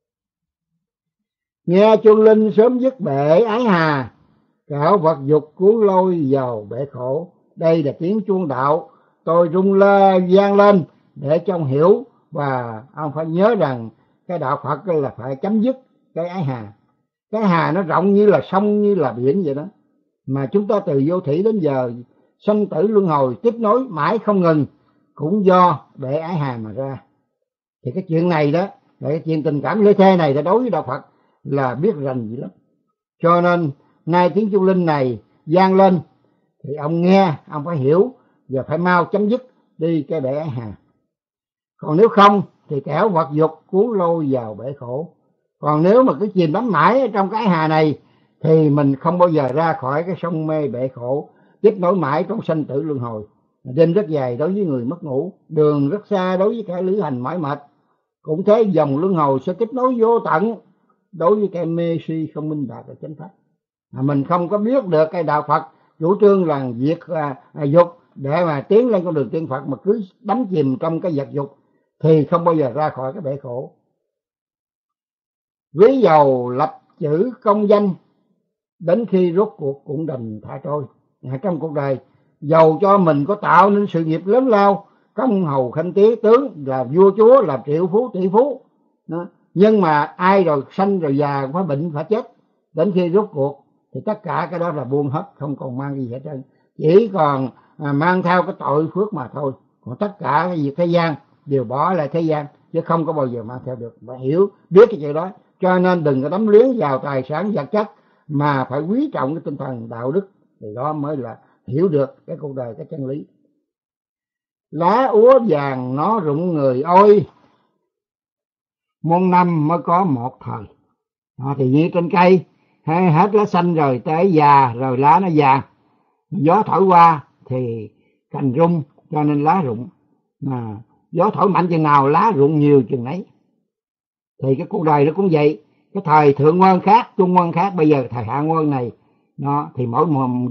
Nghe chuông linh sớm dứt bể ái hà, cảo vật dục cuốn lôi vào bể khổ. Đây là tiếng chuông đạo, tôi rung lơ vang lên để cho ông hiểu. Và ông phải nhớ rằng cái đạo Phật là phải chấm dứt cái ái hà. Cái hà nó rộng như là sông, như là biển vậy đó. Mà chúng ta từ vô thủy đến giờ sanh tử luân hồi tiếp nối mãi không ngừng, cũng do bể ái hà mà ra. Thì cái chuyện này đó, cái chuyện tình cảm lê thê này, đối với đạo Phật là biết rành gì lắm. Cho nên nay tiếng chuông linh này vang lên thì ông nghe, ông phải hiểu và phải mau chấm dứt đi cái bể ái hà. Còn nếu không thì kẻo vật dục cuốn lôi vào bể khổ. Còn nếu mà cứ chìm đắm mãi ở trong cái hà này thì mình không bao giờ ra khỏi cái sông mê bể khổ, tiếp nối mãi trong sanh tử luân hồi. Đêm rất dài đối với người mất ngủ, đường rất xa đối với kẻ lữ hành mỏi mệt. Cũng thế, dòng luân hồi sẽ kết nối vô tận đối với kẻ mê si không minh bạch ở chánh pháp. Mình không có biết được cái đạo Phật chủ trương là diệt dục để mà tiến lên con đường tiên Phật, mà cứ đắm chìm trong cái vật dục thì không bao giờ ra khỏi cái bể khổ. ví dầu lập chữ công danh, đến khi rốt cuộc cũng đành thả trôi. Trong cuộc đời, dầu cho mình có tạo nên sự nghiệp lớn lao, công hầu khanh tế tướng, là vua chúa, là triệu phú tỷ phú, nhưng mà ai rồi sanh rồi già phải bệnh phải chết, đến khi rốt cuộc thì tất cả cái đó là buông hết, không còn mang gì hết trơn, chỉ còn mang theo cái tội phước mà thôi. Còn tất cả cái việc thế gian đều bỏ lại thế gian, chứ không có bao giờ mang theo được. Và hiểu biết cái chuyện đó, cho nên đừng có đắm luyến vào tài sản vật chất, mà phải quý trọng cái tinh thần đạo đức, thì đó mới là hiểu được cái cuộc đời, cái chân lý. Lá úa vàng nó rụng người ôi, muôn năm mới có một thời. Thì như trên cây, hết lá xanh rồi tới già rồi lá nó vàng, gió thổi qua thì cành rung, cho nên lá rụng. Mà gió thổi mạnh chừng nào lá rụng nhiều chừng ấy. Thì cái cuộc đời nó cũng vậy. Cái thời thượng nguyên khác, trung nguyên khác, bây giờ thời hạ nguyên này thì mỗi mòn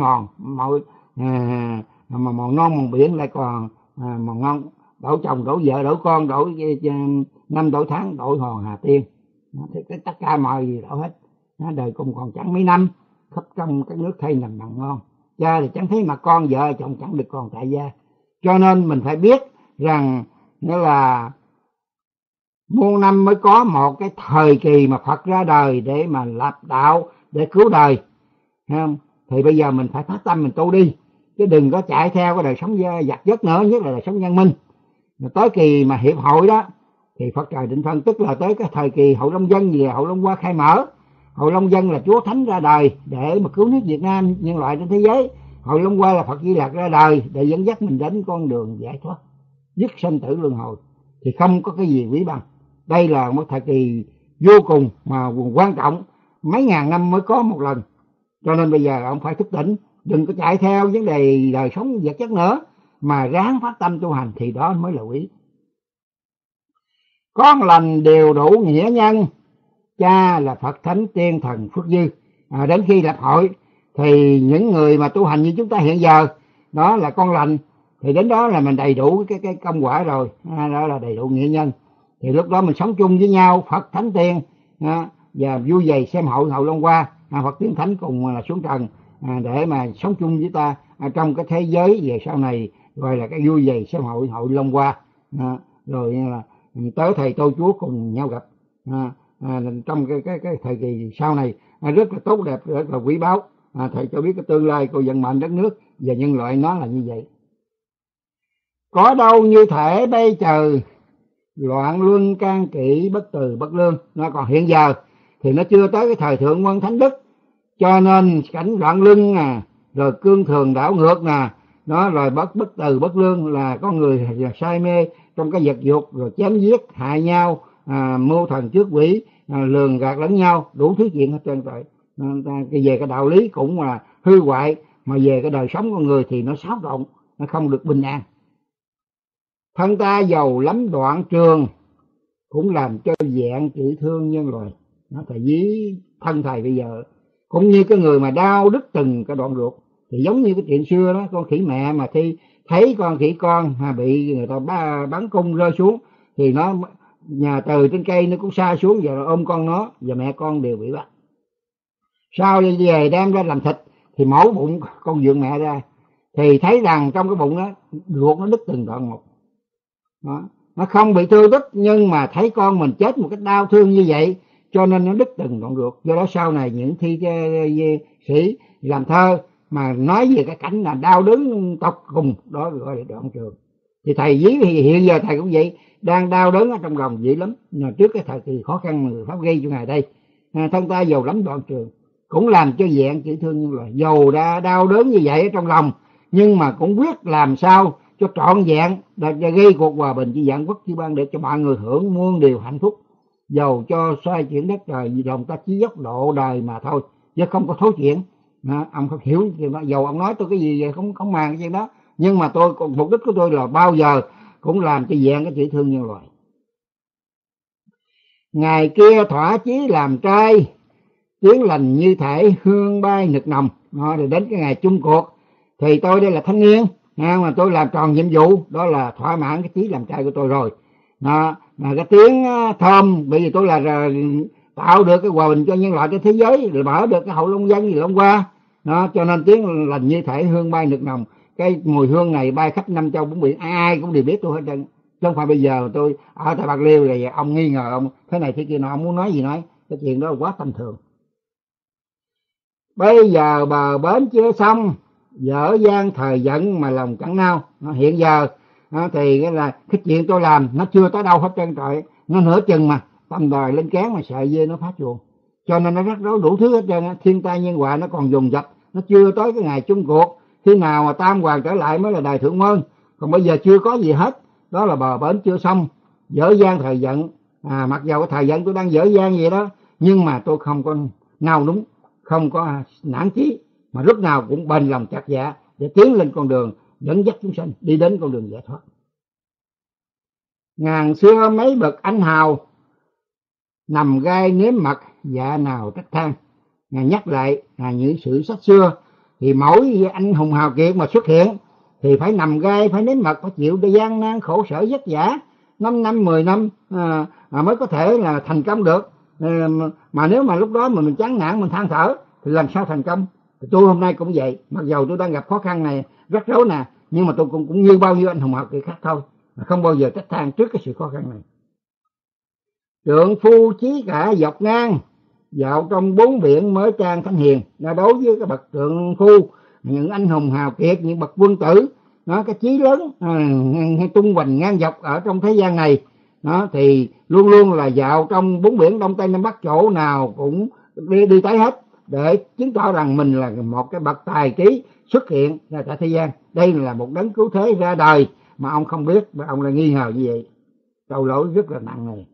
mà mòn non mòn biển lại còn mòn non, đổi chồng đổi vợ đổi con đổi năm đổi tháng đổi hòn hà tiên. Thì tất cả mọi gì đổi hết. Đời cũng còn chẳng mấy năm, khắp trong các nước thay nằm bằng ngon, cha thì chẳng thấy mà con, vợ chồng chẳng được còn tại gia. Cho nên mình phải biết rằng nghĩa là muôn năm mới có một cái thời kỳ mà Phật ra đời để mà lập đạo, để cứu đời. Thì bây giờ mình phải phát tâm mình tu đi, chứ đừng có chạy theo cái đời sống vật chất nữa, nhất là đời sống văn minh. Tới kỳ mà hiệp hội đó thì Phật trời định phân, tức là tới cái thời kỳ Hội Long Dân về Hội Long Hoa khai mở. Hội Long Dân là Chúa Thánh ra đời để mà cứu nước Việt Nam, nhân loại trên thế giới. Hội Long Hoa là Phật Di Lặc ra đời để dẫn dắt mình đến con đường giải thoát, dứt sanh tử luân hồi. Thì không có cái gì quý bằng. Đây là một thời kỳ vô cùng mà quan trọng, mấy ngàn năm mới có một lần. Cho nên bây giờ ông phải thức tỉnh, đừng có chạy theo vấn đề đời sống vật chất nữa, mà ráng phát tâm tu hành, thì đó mới là quý. Con lành đều đủ nghĩa nhân, cha là Phật Thánh Tiên Thần Phước Dư. Đến khi lập hội thì những người mà tu hành như chúng ta hiện giờ, đó là con lành, thì đến đó là mình đầy đủ cái công quả rồi, đó là đầy đủ nghĩa nhân. Thì lúc đó mình sống chung với nhau, Phật Thánh Tiên và vui vầy xem hội Long Hoa, Phật Tiên Thánh cùng là xuống trần để mà sống chung với ta trong cái thế giới về sau này, gọi là cái vui vầy xem hội Long Hoa. Rồi là tới thầy tôi Chúa cùng nhau gặp trong cái thời kỳ sau này rất là tốt đẹp, rất là quý báu. Thầy cho biết cái tương lai của vận mệnh đất nước và nhân loại nó là như vậy. Có đâu như thể bây giờ loạn luân can kỵ bất từ bất lương. Nó còn hiện giờ thì nó chưa tới cái thời thượng quân thánh đức, cho nên cảnh loạn luân rồi cương thường đảo ngược nó rồi bất từ bất lương là có người say mê trong cái vật dục, rồi chém giết hại nhau, mưu thần trước quỷ, lường gạt lẫn nhau, đủ thứ chuyện hết trơn. Vậy về cái đạo lý cũng là hư hoại, mà về cái đời sống con người thì nó xáo trộn, nó không được bình an. Thân ta giàu lắm đoạn trường, cũng làm cho dạng chữ thương nhân loại. Nó thầy ví thân thầy bây giờ cũng như cái người mà đau đứt từng cái đoạn ruột, thì giống như cái chuyện xưa đó, con khỉ mẹ mà khi thấy con khỉ con bị người ta bắn cung rơi xuống, thì nó nhà từ trên cây nó cũng sa xuống và ôm con nó và mẹ con đều bị bắt. Sau đi về đem ra làm thịt thì mổ bụng con dượng mẹ ra, thì thấy rằng trong cái bụng đó ruột nó đứt từng đoạn một. Đó. Nó không bị thương tích, nhưng mà thấy con mình chết một cách đau thương như vậy, cho nên nó đứt từng đoạn ruột. Do đó sau này những thi sĩ làm thơ mà nói về cái cảnh là đau đớn tột cùng, đó gọi là đoạn trường. Thì thầy ví thì hiện giờ thầy cũng vậy, đang đau đớn ở trong lòng dữ lắm, trước cái thời kỳ khó khăn người Pháp gây cho ngài đây. Thân ta giàu lắm đoạn trường, cũng làm cho dạng chữ thương nhân loại. Dầu đã đau đớn như vậy ở trong lòng, nhưng mà cũng quyết làm sao cho trọn vẹn để gây cuộc hòa bình với vạn quốc chư ban, để cho mọi người hưởng muôn điều hạnh phúc. Dầu cho xoay chuyển đất trời, vì lòng ta chỉ dốc độ đời mà thôi, chứ không có thối chuyển. Ông không hiểu chuyện đó. Dầu ông nói tôi cái gì vậy không màng cái chuyện đó, nhưng mà tôi mục đích của tôi là bao giờ cũng làm cho vẹn cái chữ thương nhân loại. Ngày kia thỏa chí làm trai, tiếng lành như thể hương bay nực nồng. Rồi đến cái ngày chung cuộc thì tôi đây là thanh niên, mà tôi làm tròn nhiệm vụ, đó là thỏa mãn cái chí làm trai của tôi rồi. Mà cái tiếng thơm, bởi vì tôi là tạo được cái hòa bình cho nhân loại trên thế giới, rồi mở được cái hậu Long Vân gì Long Qua. Đó, cho nên tiếng lành như thể hương bay nực nồng. Cái mùi hương này bay khắp năm châu bốn biển, ai cũng đều biết tôi hết trơn. Chứ không phải bây giờ tôi ở tại Bạc Liêu thì ông nghi ngờ ông thế này thế kia nọ, ông muốn nói gì nói, cái chuyện đó là quá tầm thường. Bây giờ bờ bến chưa xong, dở dang thời giận mà lòng chẳng nao. Hiện giờ thì cái chuyện tôi làm nó chưa tới đâu hết trơn trọi, nó nửa chừng mà tầm đòi lên cán mà sợi dê nó phá chuồng, cho nên nó rắc rối đủ thứ hết trơn. Thiên tai nhân họa nó còn dồn dập, nó chưa tới cái ngày chung cuộc. Khi nào mà tam hoàng trở lại mới là đời thượng môn, còn bây giờ chưa có gì hết. Đó là bờ bến chưa xong, dở dang thời giận. Mặc dầu cái thời giận tôi đang dở dang vậy đó, nhưng mà tôi không có nao núng, không có nản chí, mà lúc nào cũng bền lòng chặt dạ để tiến lên con đường dẫn dắt chúng sanh đi đến con đường giải thoát. Ngàn xưa mấy bậc anh hào, nằm gai nếm mật dạ nào trách than. Ngài nhắc lại những sự sách xưa, thì mỗi anh hùng hào kiệt mà xuất hiện thì phải nằm gai, phải nếm mật, phải chịu gian nan khổ sở vất vả 5 năm 10 năm mới có thể là thành công được. Mà nếu mà lúc đó mà mình chán nản, mình than thở thì làm sao thành công. Tôi hôm nay cũng vậy, mặc dầu tôi đang gặp khó khăn này rắc rối nè, nhưng mà tôi cũng như bao nhiêu anh hùng hào kiệt khác thôi, không bao giờ trách than trước cái sự khó khăn này. Trượng phu chí cả dọc ngang, dạo trong bốn biển mới trang thánh hiền. Đối với cái bậc trượng phu, những anh hùng hào kiệt, những bậc quân tử, cái chí lớn tung hoành ngang dọc ở trong thế gian này, thì luôn luôn là dạo trong bốn biển đông tây nam bắc, chỗ nào cũng đi tới hết, để chứng tỏ rằng mình là một cái bậc tài trí xuất hiện ra tại thế gian. Đây là một đấng cứu thế ra đời mà ông không biết, mà ông lại nghi ngờ như vậy, tội lỗi rất là nặng này.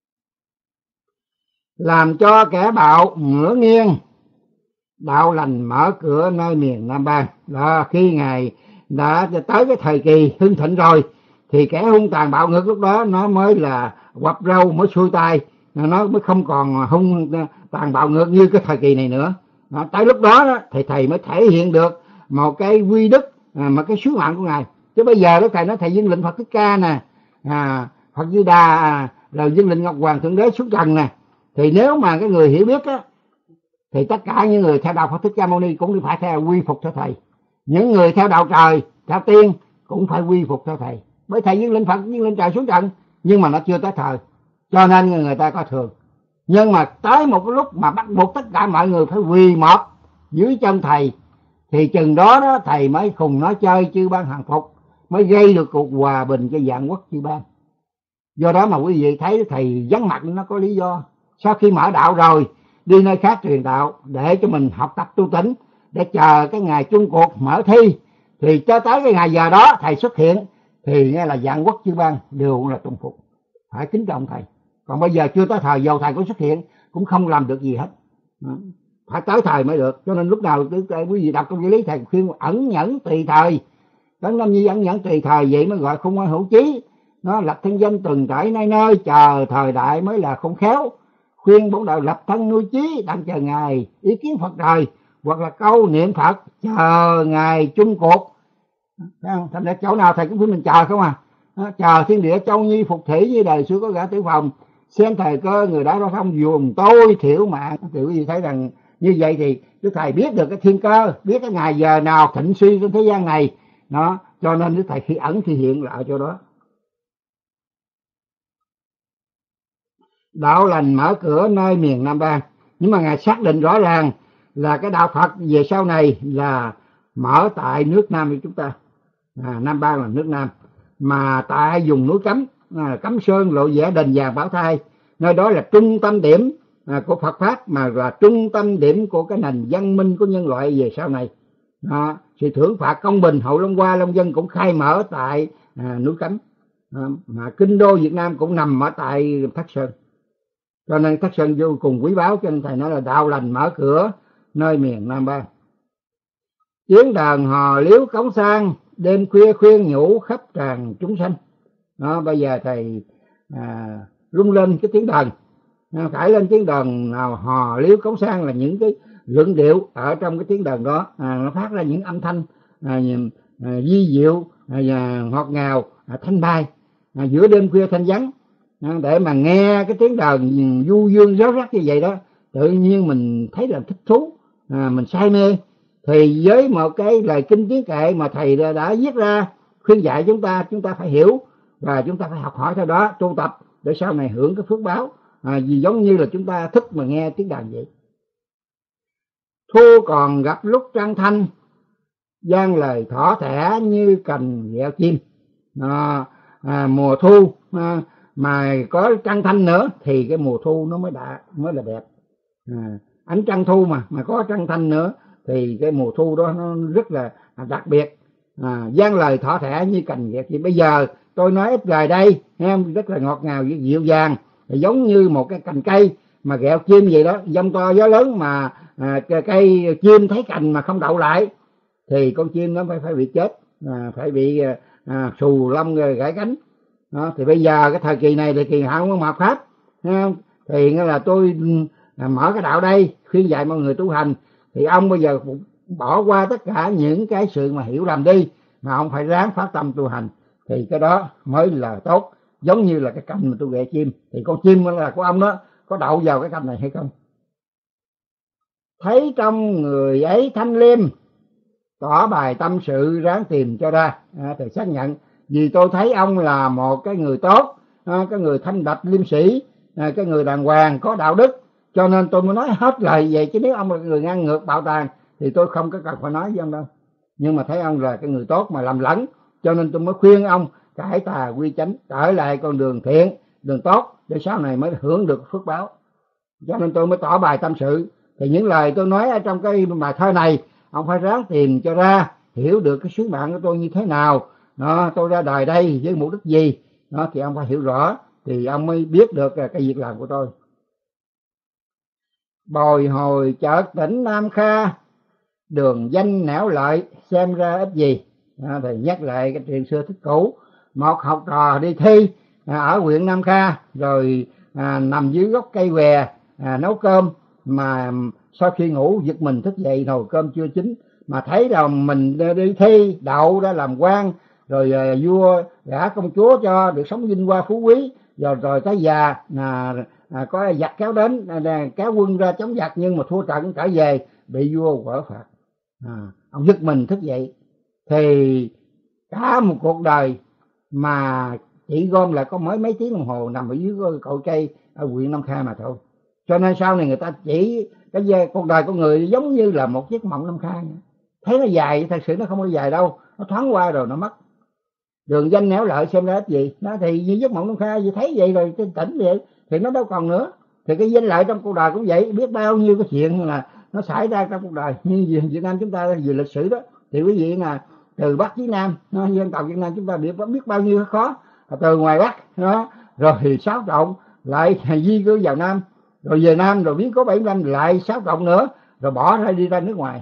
Làm cho kẻ bạo ngửa nghiêng, đạo lành mở cửa nơi miền Nam Ban. Đó, khi Ngài đã tới cái thời kỳ hưng thịnh rồi, thì kẻ hung tàn bạo ngược lúc đó nó mới là quặp râu, mới xuôi tay, nó mới không còn hung tàn bạo ngược như cái thời kỳ này nữa. Tới lúc đó thì thầy mới thể hiện được một cái quy đức, một cái sứ mạng của Ngài. Chứ bây giờ đó thầy nói thầy dân lệnh Phật Thích Ca nè, Phật Di Đà, rồi dân lệnh Ngọc Hoàng Thượng Đế xuống trần nè, thì nếu mà cái người hiểu biết á, thì tất cả những người theo đạo Phật Thích Ca Mâu Ni cũng phải theo quy phục theo thầy. Những người theo đạo trời, theo tiên cũng phải quy phục theo thầy. Bởi thầy dân lệnh Phật, dân lệnh trời xuống trần, nhưng mà nó chưa tới thời, cho nên người ta coi thường. Nhưng mà tới một cái lúc mà bắt buộc tất cả mọi người phải quỳ mọp dưới chân thầy, thì chừng đó thầy mới cùng nói chơi chư ban hàng phục, mới gây được cuộc hòa bình cho vạn quốc chư ban. Do đó mà quý vị thấy thầy vắng mặt nó có lý do. Sau khi mở đạo rồi, đi nơi khác truyền đạo để cho mình học tập tu tỉnh, để chờ cái ngày chung cuộc mở thi, thì cho tới cái ngày giờ đó thầy xuất hiện thì nghe là vạn quốc chư ban đều là tùng phục, phải kính trọng thầy. Còn bây giờ chưa tới thời, dầu thầy có xuất hiện cũng không làm được gì hết, phải tới thời mới được. Cho nên lúc nào quý vị đọc trong Giáo lý thầy khuyên ẩn nhẫn tùy thời. Đấng Nam Nhi ẩn nhẫn tùy thời, vậy mới gọi không ai hữu chí. Nó lập thân danh tuần trải nơi nơi, chờ thời đại mới là không khéo. Khuyên bổn đạo lập thân nuôi chí, đang chờ ngày ý kiến Phật trời, hoặc là câu niệm Phật chờ ngày chung cuộc. Thành ra chỗ nào thầy cũng khuyên mình chờ không à. Chờ thiên địa châu nhi phục thủy, như đời xưa có gã Tử Phòng, xem thời cơ người đã ra không dùng tôi thiểu mạng. Thì quý vị thấy rằng như vậy thì Đức Thầy biết được cái thiên cơ, biết cái ngày giờ nào thịnh suy trên thế gian này. Cho nên Đức Thầy khi ẩn khi hiện là ở chỗ đó. Đạo lành mở cửa nơi miền Nam Ban. Nhưng mà Ngài xác định rõ ràng là cái đạo Phật về sau này là mở tại nước Nam của chúng ta. Nam Ban là nước Nam, mà tại vùng núi Cấm, Cấm Sơn, Lộ Vẻ, Đền Vàng, Bảo Thai, nơi đó là trung tâm điểm của Phật Pháp, mà là trung tâm điểm của cái nền văn minh của nhân loại về sau này. Sự thưởng phạt công bình, hậu Long Hoa, Long Dân cũng khai mở tại núi Cấm, mà kinh đô Việt Nam cũng nằm ở tại Thất Sơn. Cho nên Thất Sơn vô cùng quý báu, cho nên thầy nói là đạo lành mở cửa nơi miền Nam Ban. Tiếng đàn hò liếu cống sang, đêm khuya khuyên nhủ khắp tràn chúng sanh. Bây giờ thầy rung lên cái tiếng đàn, cải lên tiếng đàn nào hò liếu cống sang, là những cái luận điệu ở trong cái tiếng đàn đó, nó phát ra những âm thanh vi diệu, ngọt ngào, thanh bay, giữa đêm khuya thanh vắng. để mà nghe cái tiếng đờn du dương réo rắt như vậy đó, tự nhiên mình thấy là thích thú, mình say mê. Thì với một cái lời kinh tiếng kệ mà thầy đã viết ra khuyên dạy chúng ta phải hiểu và chúng ta phải học hỏi theo đó, tu tập để sau này hưởng cái phước báo, vì giống như là chúng ta thích mà nghe tiếng đàn vậy. Thu còn gặp lúc trăng thanh, vang lời thỏ thẻ như cành ghẹo chim. Mùa thu mà có trăng thanh nữa thì cái mùa thu nó mới là đẹp. Ánh trăng thu mà có trăng thanh nữa thì cái mùa thu đó nó rất là đặc biệt. Vang lời thỏ thẻ như cành ghẹo chim. Bây giờ tôi nói ít lời đây em, rất là ngọt ngào dịu dàng, giống như một cái cành cây mà ghẹo chim vậy đó. Giông to gió lớn mà cây chim thấy cành mà không đậu lại thì con chim nó phải bị chết, phải bị xù lông gãy cánh đó. Thì bây giờ cái thời kỳ này thì kỳ hạn không mạt pháp, thì nghĩa là tôi mở cái đạo đây khuyên dạy mọi người tu hành, thì ông bây giờ bỏ qua tất cả những cái sự mà hiểu lầm đi, mà ông phải ráng phát tâm tu hành, thì cái đó mới là tốt. Giống như là cái cành mà tôi ghẹ chim, thì con chim là của ông đó có đậu vào cái cành này hay không. Thấy trong người ấy thanh liêm, tỏ bài tâm sự ráng tìm cho ra. Thầy xác nhận, vì tôi thấy ông là một cái người tốt, cái người thanh bạch liêm sĩ, cái người đàng hoàng có đạo đức, cho nên tôi mới nói hết lời vậy. Chứ nếu ông là người ngang ngược bạo tàn thì tôi không có cần phải nói với ông đâu. Nhưng mà thấy ông là cái người tốt mà lầm lẫn, cho nên tôi mới khuyên ông cải tà quy chánh, trở lại con đường thiện, đường tốt, để sau này mới hưởng được phước báo. Cho nên tôi mới tỏ bài tâm sự. Thì những lời tôi nói ở trong cái bài thơ này, ông phải ráng tìm cho ra, hiểu được cái sứ mạng của tôi như thế nào, tôi ra đời đây với mục đích gì, thì ông phải hiểu rõ, thì ông mới biết được cái việc làm của tôi. Bồi hồi chợt tỉnh Nam Kha, đường danh nẻo lợi xem ra ít gì. Thì nhắc lại cái chuyện xưa tích cũ. Một học trò đi thi ở huyện Nam Kha, rồi nằm dưới gốc cây què nấu cơm, mà sau khi ngủ giật mình thức dậy nồi cơm chưa chín, mà thấy là mình đi thi đậu ra làm quan, rồi vua gả công chúa cho được sống vinh hoa phú quý, rồi tới già có giặc kéo đến, kéo quân ra chống giặc, nhưng mà thua trận trở về bị vua quở phạt. Ông giật mình thức dậy. Thì cả một cuộc đời mà chỉ gom lại có mấy tiếng đồng hồ nằm ở dưới cội cây ở huyện Nam Kha mà thôi. Cho nên sau này người ta chỉ cái cuộc đời của người giống như là một giấc mộng Nam Kha. Thấy nó dài, thật sự nó không có dài đâu, nó thoáng qua rồi nó mất. Đường danh nẻo lợi xem ra ít gì. Nó thì như giấc mộng Nam Kha, vì thấy vậy rồi tỉnh vậy thì nó đâu còn nữa. Thì cái danh lợi trong cuộc đời cũng vậy, biết bao nhiêu cái chuyện là nó xảy ra trong cuộc đời. Như Việt Nam chúng ta về lịch sử đó, thì quý vị là từ Bắc chí Nam, dân tộc Việt Nam chúng ta biết bao nhiêu khó. Từ ngoài Bắc rồi xáo trộn lại di cư vào Nam, rồi về Nam rồi biến cố 75 lại xáo trộn nữa, rồi bỏ ra đi ra nước ngoài.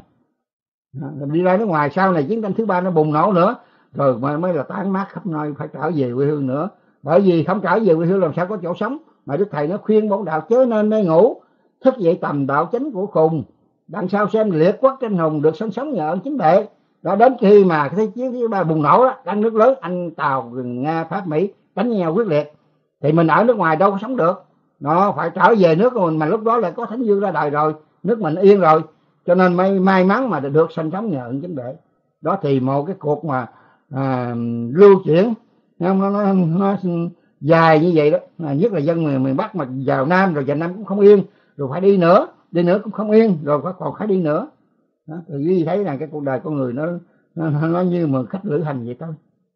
Đi ra nước ngoài sau này chiến tranh thứ ba nó bùng nổ nữa, rồi mới là tán mát khắp nơi, phải trở về quê hương nữa. Bởi vì không trở về quê hương làm sao có chỗ sống. Mà Đức Thầy nó khuyên bổn đạo chớ nên mê ngủ, thức dậy tầm đạo chánh của cùng, đằng sau xem liệt quốc tranh hùng được sống nhờ ơn chính đệ. Đó, đến khi mà cái chiến thứ ba bùng nổ đó, các nước lớn Anh, Tàu, Nga, Pháp, Mỹ đánh nhau quyết liệt, thì mình ở nước ngoài đâu có sống được. Nó phải trở về nước của mình, mà lúc đó là có Thánh Dương ra đời rồi, nước mình yên rồi, cho nên may mắn mà được sinh sống nhờ ơn chính đệ. Đó thì một cái cuộc mà lưu chuyển nó dài như vậy đó, nhất là dân miền Bắc mà vào Nam, rồi vào Nam cũng không yên, rồi phải đi nữa cũng không yên, rồi còn phải đi nữa. Đó, thì quý vị thấy là cái cuộc đời con người nó như một khách lữ hành vậy thôi.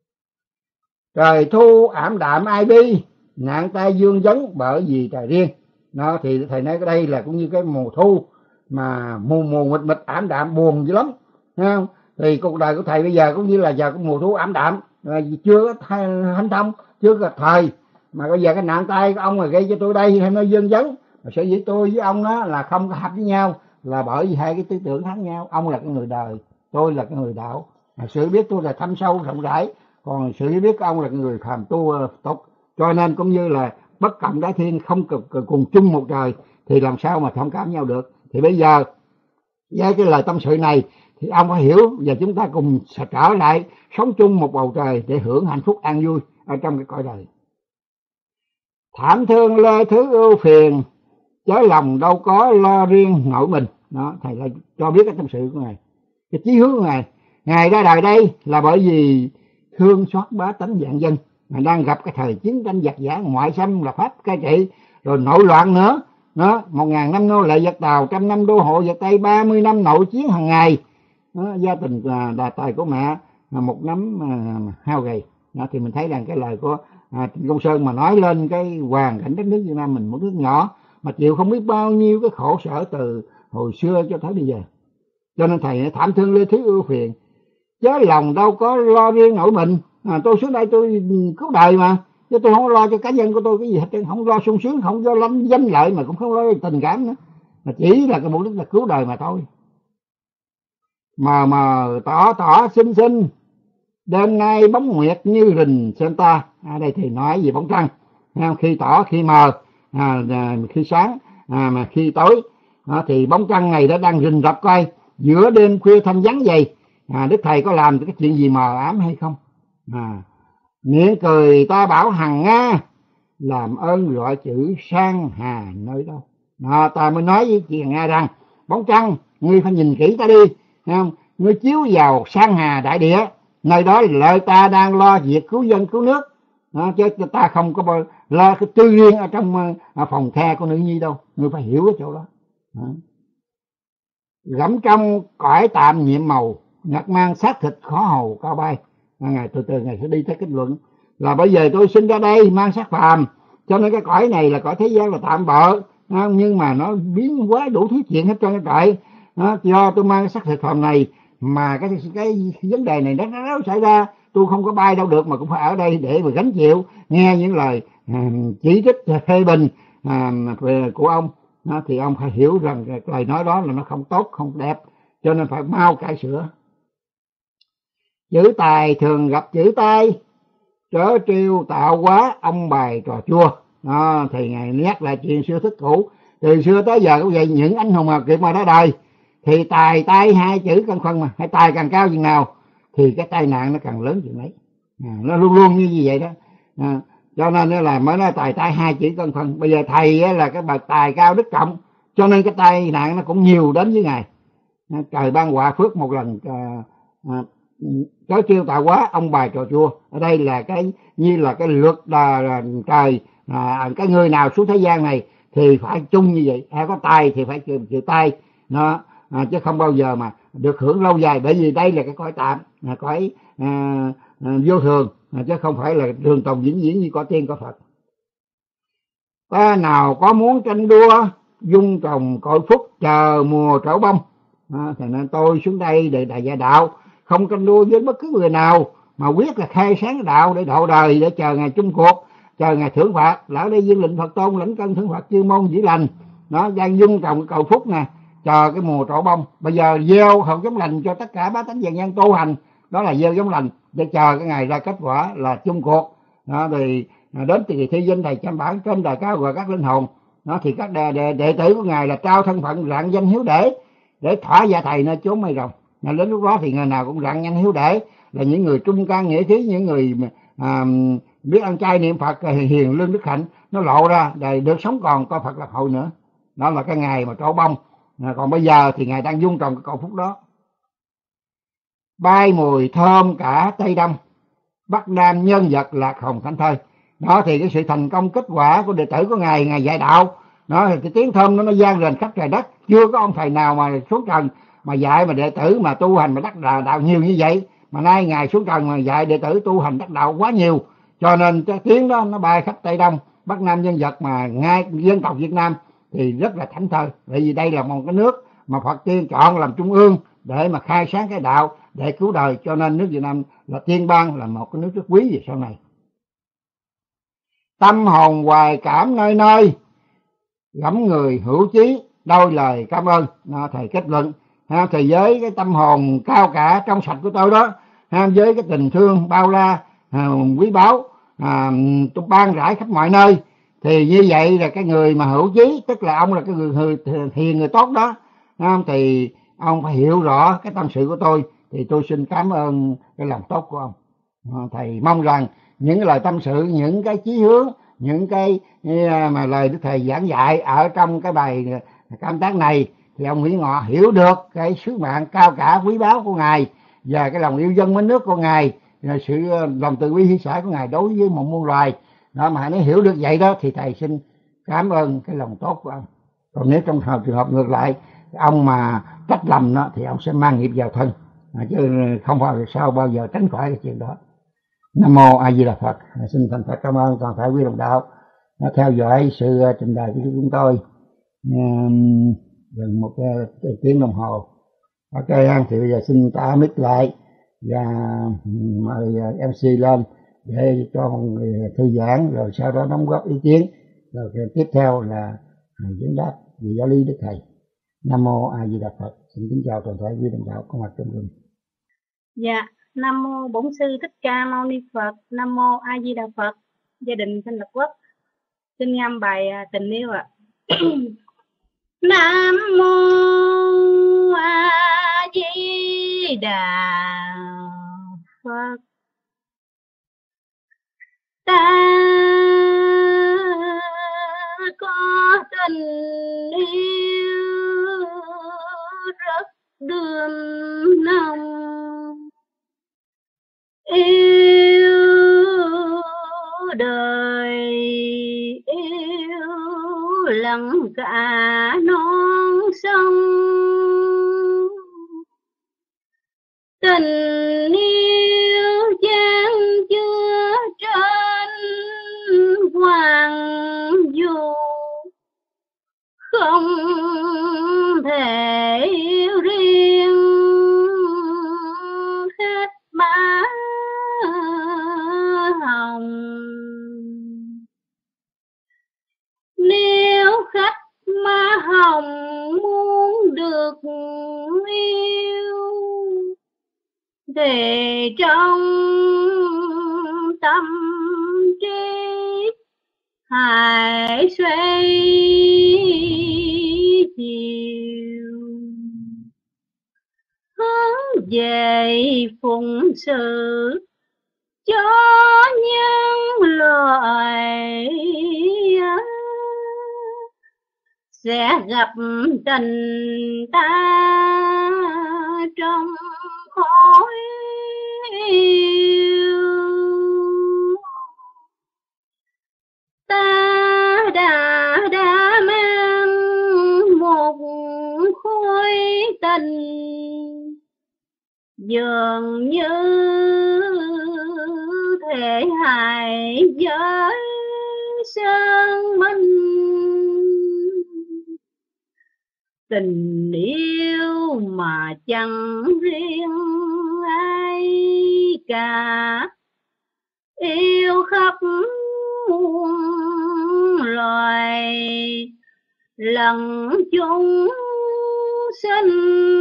Trời thu ảm đạm ai bi, nạn tai dương vấn bởi vì trời riêng. Nó thì thầy nói cái đây là cũng như cái mùa thu mà mù mịt ảm đạm buồn dữ lắm, thấy không? Thì cuộc đời của thầy bây giờ cũng như là giờ cái mùa thu ảm đạm, chưa có hanh thông, chưa có thời, mà bây giờ cái nạn tai của ông là gây cho tôi đây hay nó dương vấn. Sở dĩ tôi với ông đó là không có hợp với nhau là bởi vì hai cái tư tưởng khác nhau. Ông là cái người đời, tôi là cái người đạo. Sự biết tôi là thâm sâu rộng rãi, còn sự biết của ông là cái người phàm tu tục. Cho nên cũng như là bất cộng đái thiên, không cùng chung một trời, thì làm sao mà thông cảm nhau được. Thì bây giờ với cái lời tâm sự này thì ông phải hiểu, và chúng ta cùng trở lại sống chung một bầu trời để hưởng hạnh phúc an vui ở trong cái cõi đời. thảm thương lê thứ ưu phiền, chớ lòng đâu có lo riêng nội mình. Đó, thầy lại cho biết cái tâm sự của ngài, cái chí hướng của ngài. Ngài ra đời đây là bởi vì thương xót bá tánh vạn dân. Ngài đang gặp cái thời chiến tranh giặc giả, ngoại xâm là Pháp cai trị, rồi nội loạn nữa. Đó, 1000 năm nô lệ giặc Tàu, 100 năm đô hộ giặc Tây, 30 năm nội chiến hàng ngày. Đó, gia tình đà tài của mẹ một nắm hao gầy. Đó, thì mình thấy rằng cái lời của Trịnh Công Sơn mà nói lên cái hoàn cảnh đất nước Việt Nam mình, một nước nhỏ mà chịu không biết bao nhiêu cái khổ sở từ hồi xưa cho tới bây giờ. Cho nên thầy thảm thương lê thứ ưu phiền, chớ lòng đâu có lo riêng nổi mình. Tôi xuống đây tôi cứu đời mà, chứ tôi không lo cho cá nhân của tôi cái gì hết trơn, không lo sung sướng, không lo lắm danh lợi, mà cũng không lo tình cảm nữa, mà chỉ là cái mục đích là cứu đời mà thôi. Mà tỏ xinh xinh, đêm nay bóng nguyệt như rình xem ta. Đây thì nói về bóng trăng, khi tỏ khi mờ, khi sáng mà khi tối. Thì bóng trăng này đã đang rình rập coi giữa đêm khuya thanh vắng vậy. Đức thầy có làm cái chuyện gì mờ ám hay không? Miệng cười ta bảo hằng Nga, làm ơn gọi chữ sang hà nơi đâu. Ta mới nói với chị Nga rằng bóng trăng, ngươi phải nhìn kỹ ta đi, không? Ngươi chiếu vào sang hà đại địa, nơi đó lợi ta đang lo việc cứu dân cứu nước. Chứ ta không có lo cái tư riêng ở trong phòng the của nữ nhi đâu. Ngươi phải hiểu cái chỗ đó. Gẫm trong cõi tạm nhiệm màu, ngặt mang xác thịt khó hầu cao bay. Ngài từ từ ngài sẽ đi tới kết luận là bây giờ tôi sinh ra đây mang xác phàm, cho nên cái cõi này là cõi thế gian là tạm bợ, nhưng mà nó biến hóa đủ thứ chuyện hết trơn trọi. Do tôi mang cái xác thịt phàm này mà cái vấn đề này nó xảy ra, tôi không có bay đâu được, mà cũng phải ở đây để mà gánh chịu nghe những lời chỉ trích phê bình của ông. Thì ông phải hiểu rằng cái lời nói đó là nó không tốt không đẹp, cho nên phải mau cải sửa. Chữ tài thường gặp chữ tai, trớ trêu tạo quá ông bài trò chua. Thì ngài nhắc lại chuyện xưa thức cũ, từ xưa tới giờ cũng vậy. Những anh hùng hào kiệt mà ra đời thì tài tay hai chữ cân phân, mà hay tài càng cao chừng nào thì cái tai nạn nó càng lớn chừng ấy. Nó luôn luôn như vậy đó. Cho nên là mới nói tài tay hai chữ cân phân. Bây giờ thầy là cái bậc tài cao đức trọng, cho nên cái tai nạn nó cũng nhiều đến với ngài. Trời ban họa phước một lần, chớ trêu tạo quá ông bài trò chua. Ở đây là cái như là cái luật trời, cái người nào xuống thế gian này thì phải chung như vậy, hay có tài thì phải chịu tay nó, chứ không bao giờ mà được hưởng lâu dài. Bởi vì đây là cái cõi tạm, cõi vô thường, chứ không phải là trường tồn vĩnh viễn như có tiên có Phật. Ta nào có muốn tranh đua, dung trồng cội phúc chờ mùa trổ bông. Cho nên tôi xuống đây để đại gia đạo, không tranh đua với bất cứ người nào, mà quyết là khai sáng đạo để độ đời, để chờ ngày chung cuộc, chờ ngày thưởng phạt. Lỡ đây dương lệnh Phật tôn lãnh cân thưởng phạt chuyên môn dĩ lành. Nó đang dung trồng cầu phúc nè, chờ cái mùa trổ bông. Bây giờ gieo hậu giống lành cho tất cả bá tánh vạn nhân tu hành, đó là gieo giống lành để chờ cái ngày ra kết quả là chung cuộc. Thì đến từ kỳ thi danh thầy chăm bản trên đài cao gọi các linh hồn. Thì các đệ tử của ngài là trao thân phận rạng danh hiếu để thỏa dạ thầy nơi chốn mây rồng. Đến lúc đó thì người nào cũng rạng danh hiếu để, là những người trung can nghĩa khí, những người biết ăn chay niệm Phật, hiền lương đức hạnh, nó lộ ra để được sống còn coi Phật lập hội nữa. Đó là cái ngày mà trổ bông. Còn bây giờ thì ngài đang dung trồng cái cầu phúc đó. Bay mùi thơm cả Tây Đông, Bắc Nam nhân vật lạc hồng thánh thơi. Đó thì cái sự thành công kết quả của đệ tử của ngài dạy đạo, đó thì cái tiếng thơm nó vang rền khắp trời đất. Chưa có ông thầy nào mà xuống trần mà dạy mà đệ tử mà tu hành mà đắc đạo nhiều như vậy. Mà nay ngài xuống trần mà dạy đệ tử tu hành đắc đạo quá nhiều, cho nên cái tiếng đó nó bay khắp Tây Đông, Bắc Nam nhân vật, mà ngay dân tộc Việt Nam thì rất là thảnh thơi. Bởi vì đây là một cái nước mà Phật tiên chọn làm trung ương để mà khai sáng cái đạo, để cứu đời, cho nên nước Việt Nam là tiên bang, là một cái nước rất quý về sau này. Tâm hồn hoài cảm nơi nơi, gẫm người hữu chí, đôi lời cảm ơn. Thầy kết luận thì với cái tâm hồn cao cả trong sạch của tôi đó, với cái tình thương bao la quý báu tôi ban rải khắp mọi nơi, thì như vậy là cái người mà hữu chí, tức là ông là cái người hiền, người tốt đó, thì ông phải hiểu rõ cái tâm sự của tôi. Thì tôi xin cảm ơn cái lòng tốt của ông. Thầy mong rằng những cái lời tâm sự, những cái chí hướng, những cái mà lời Đức Thầy giảng dạy ở trong cái bài cảm tác này, thì ông Nguyễn Ngọ hiểu được cái sứ mạng cao cả quý báu của Ngài và cái lòng yêu dân mến nước của Ngài, sự lòng từ bi hy xả của Ngài đối với một muôn loài đó. Mà nếu hiểu được vậy đó thì thầy xin cảm ơn cái lòng tốt của ông. Còn nếu trong trường hợp ngược lại, ông mà trách lầm đó thì ông sẽ mang nghiệp vào thân, chứ không phải sao bao giờ tránh khỏi cái chuyện đó. Nam mô A Di Đà Phật. Xin thành thật cảm ơn toàn thể quý đồng đạo đã theo dõi sự trình bày của chúng tôi gần một tiếng đồng hồ. Ok, thì bây giờ xin ta mic lại và mời MC lên để cho mọi người thư giãn, rồi sau đó đóng góp ý kiến, rồi tiếp theo là vấn đáp về giáo lý Đức Thầy. Nam mô A Di Đà Phật. Xin kính chào toàn thể quý đồng đạo có mặt trong rừng. Dạ, Nam mô Bổn Sư Thích Ca Mâu Ni Phật. Nam mô A Di Đà Phật. Gia đình xin lập quốc. Xin ngâm bài tình yêu ạ. Nam mô A Di Đà Phật. Ta có tình yêu rất đượm nồng, yêu đời yêu lặng cả non sông, tình yêu chan chứa trên hoàng du, không thể riêng hết má hồng. Nếu khách má hồng muốn được yêu thì trong tâm trí hãy xoay chiều hướng về phụng sự cho nhân loại, sẽ gặp tình ta trong khói yêu. Ta đã mang một khối tình dường như thể hại với sơn minh, tình yêu mà chẳng riêng ai cả, yêu khắp muôn loài lẫn chúng sinh.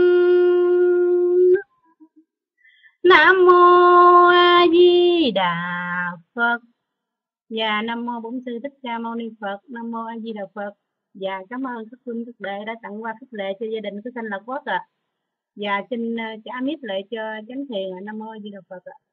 Nam mô A Di Đà Phật. Và Nam mô Bổn Sư Thích Ca Mâu Ni Phật. Nam mô A Di Đà Phật. Và cảm ơn các huynh các đệ đã tặng qua khích lệ cho gia đình của Sanh Lạc Quốc ạ. Và xin trả miết lệ cho chánh thiền. Nam mô A Di Đà Phật ạ.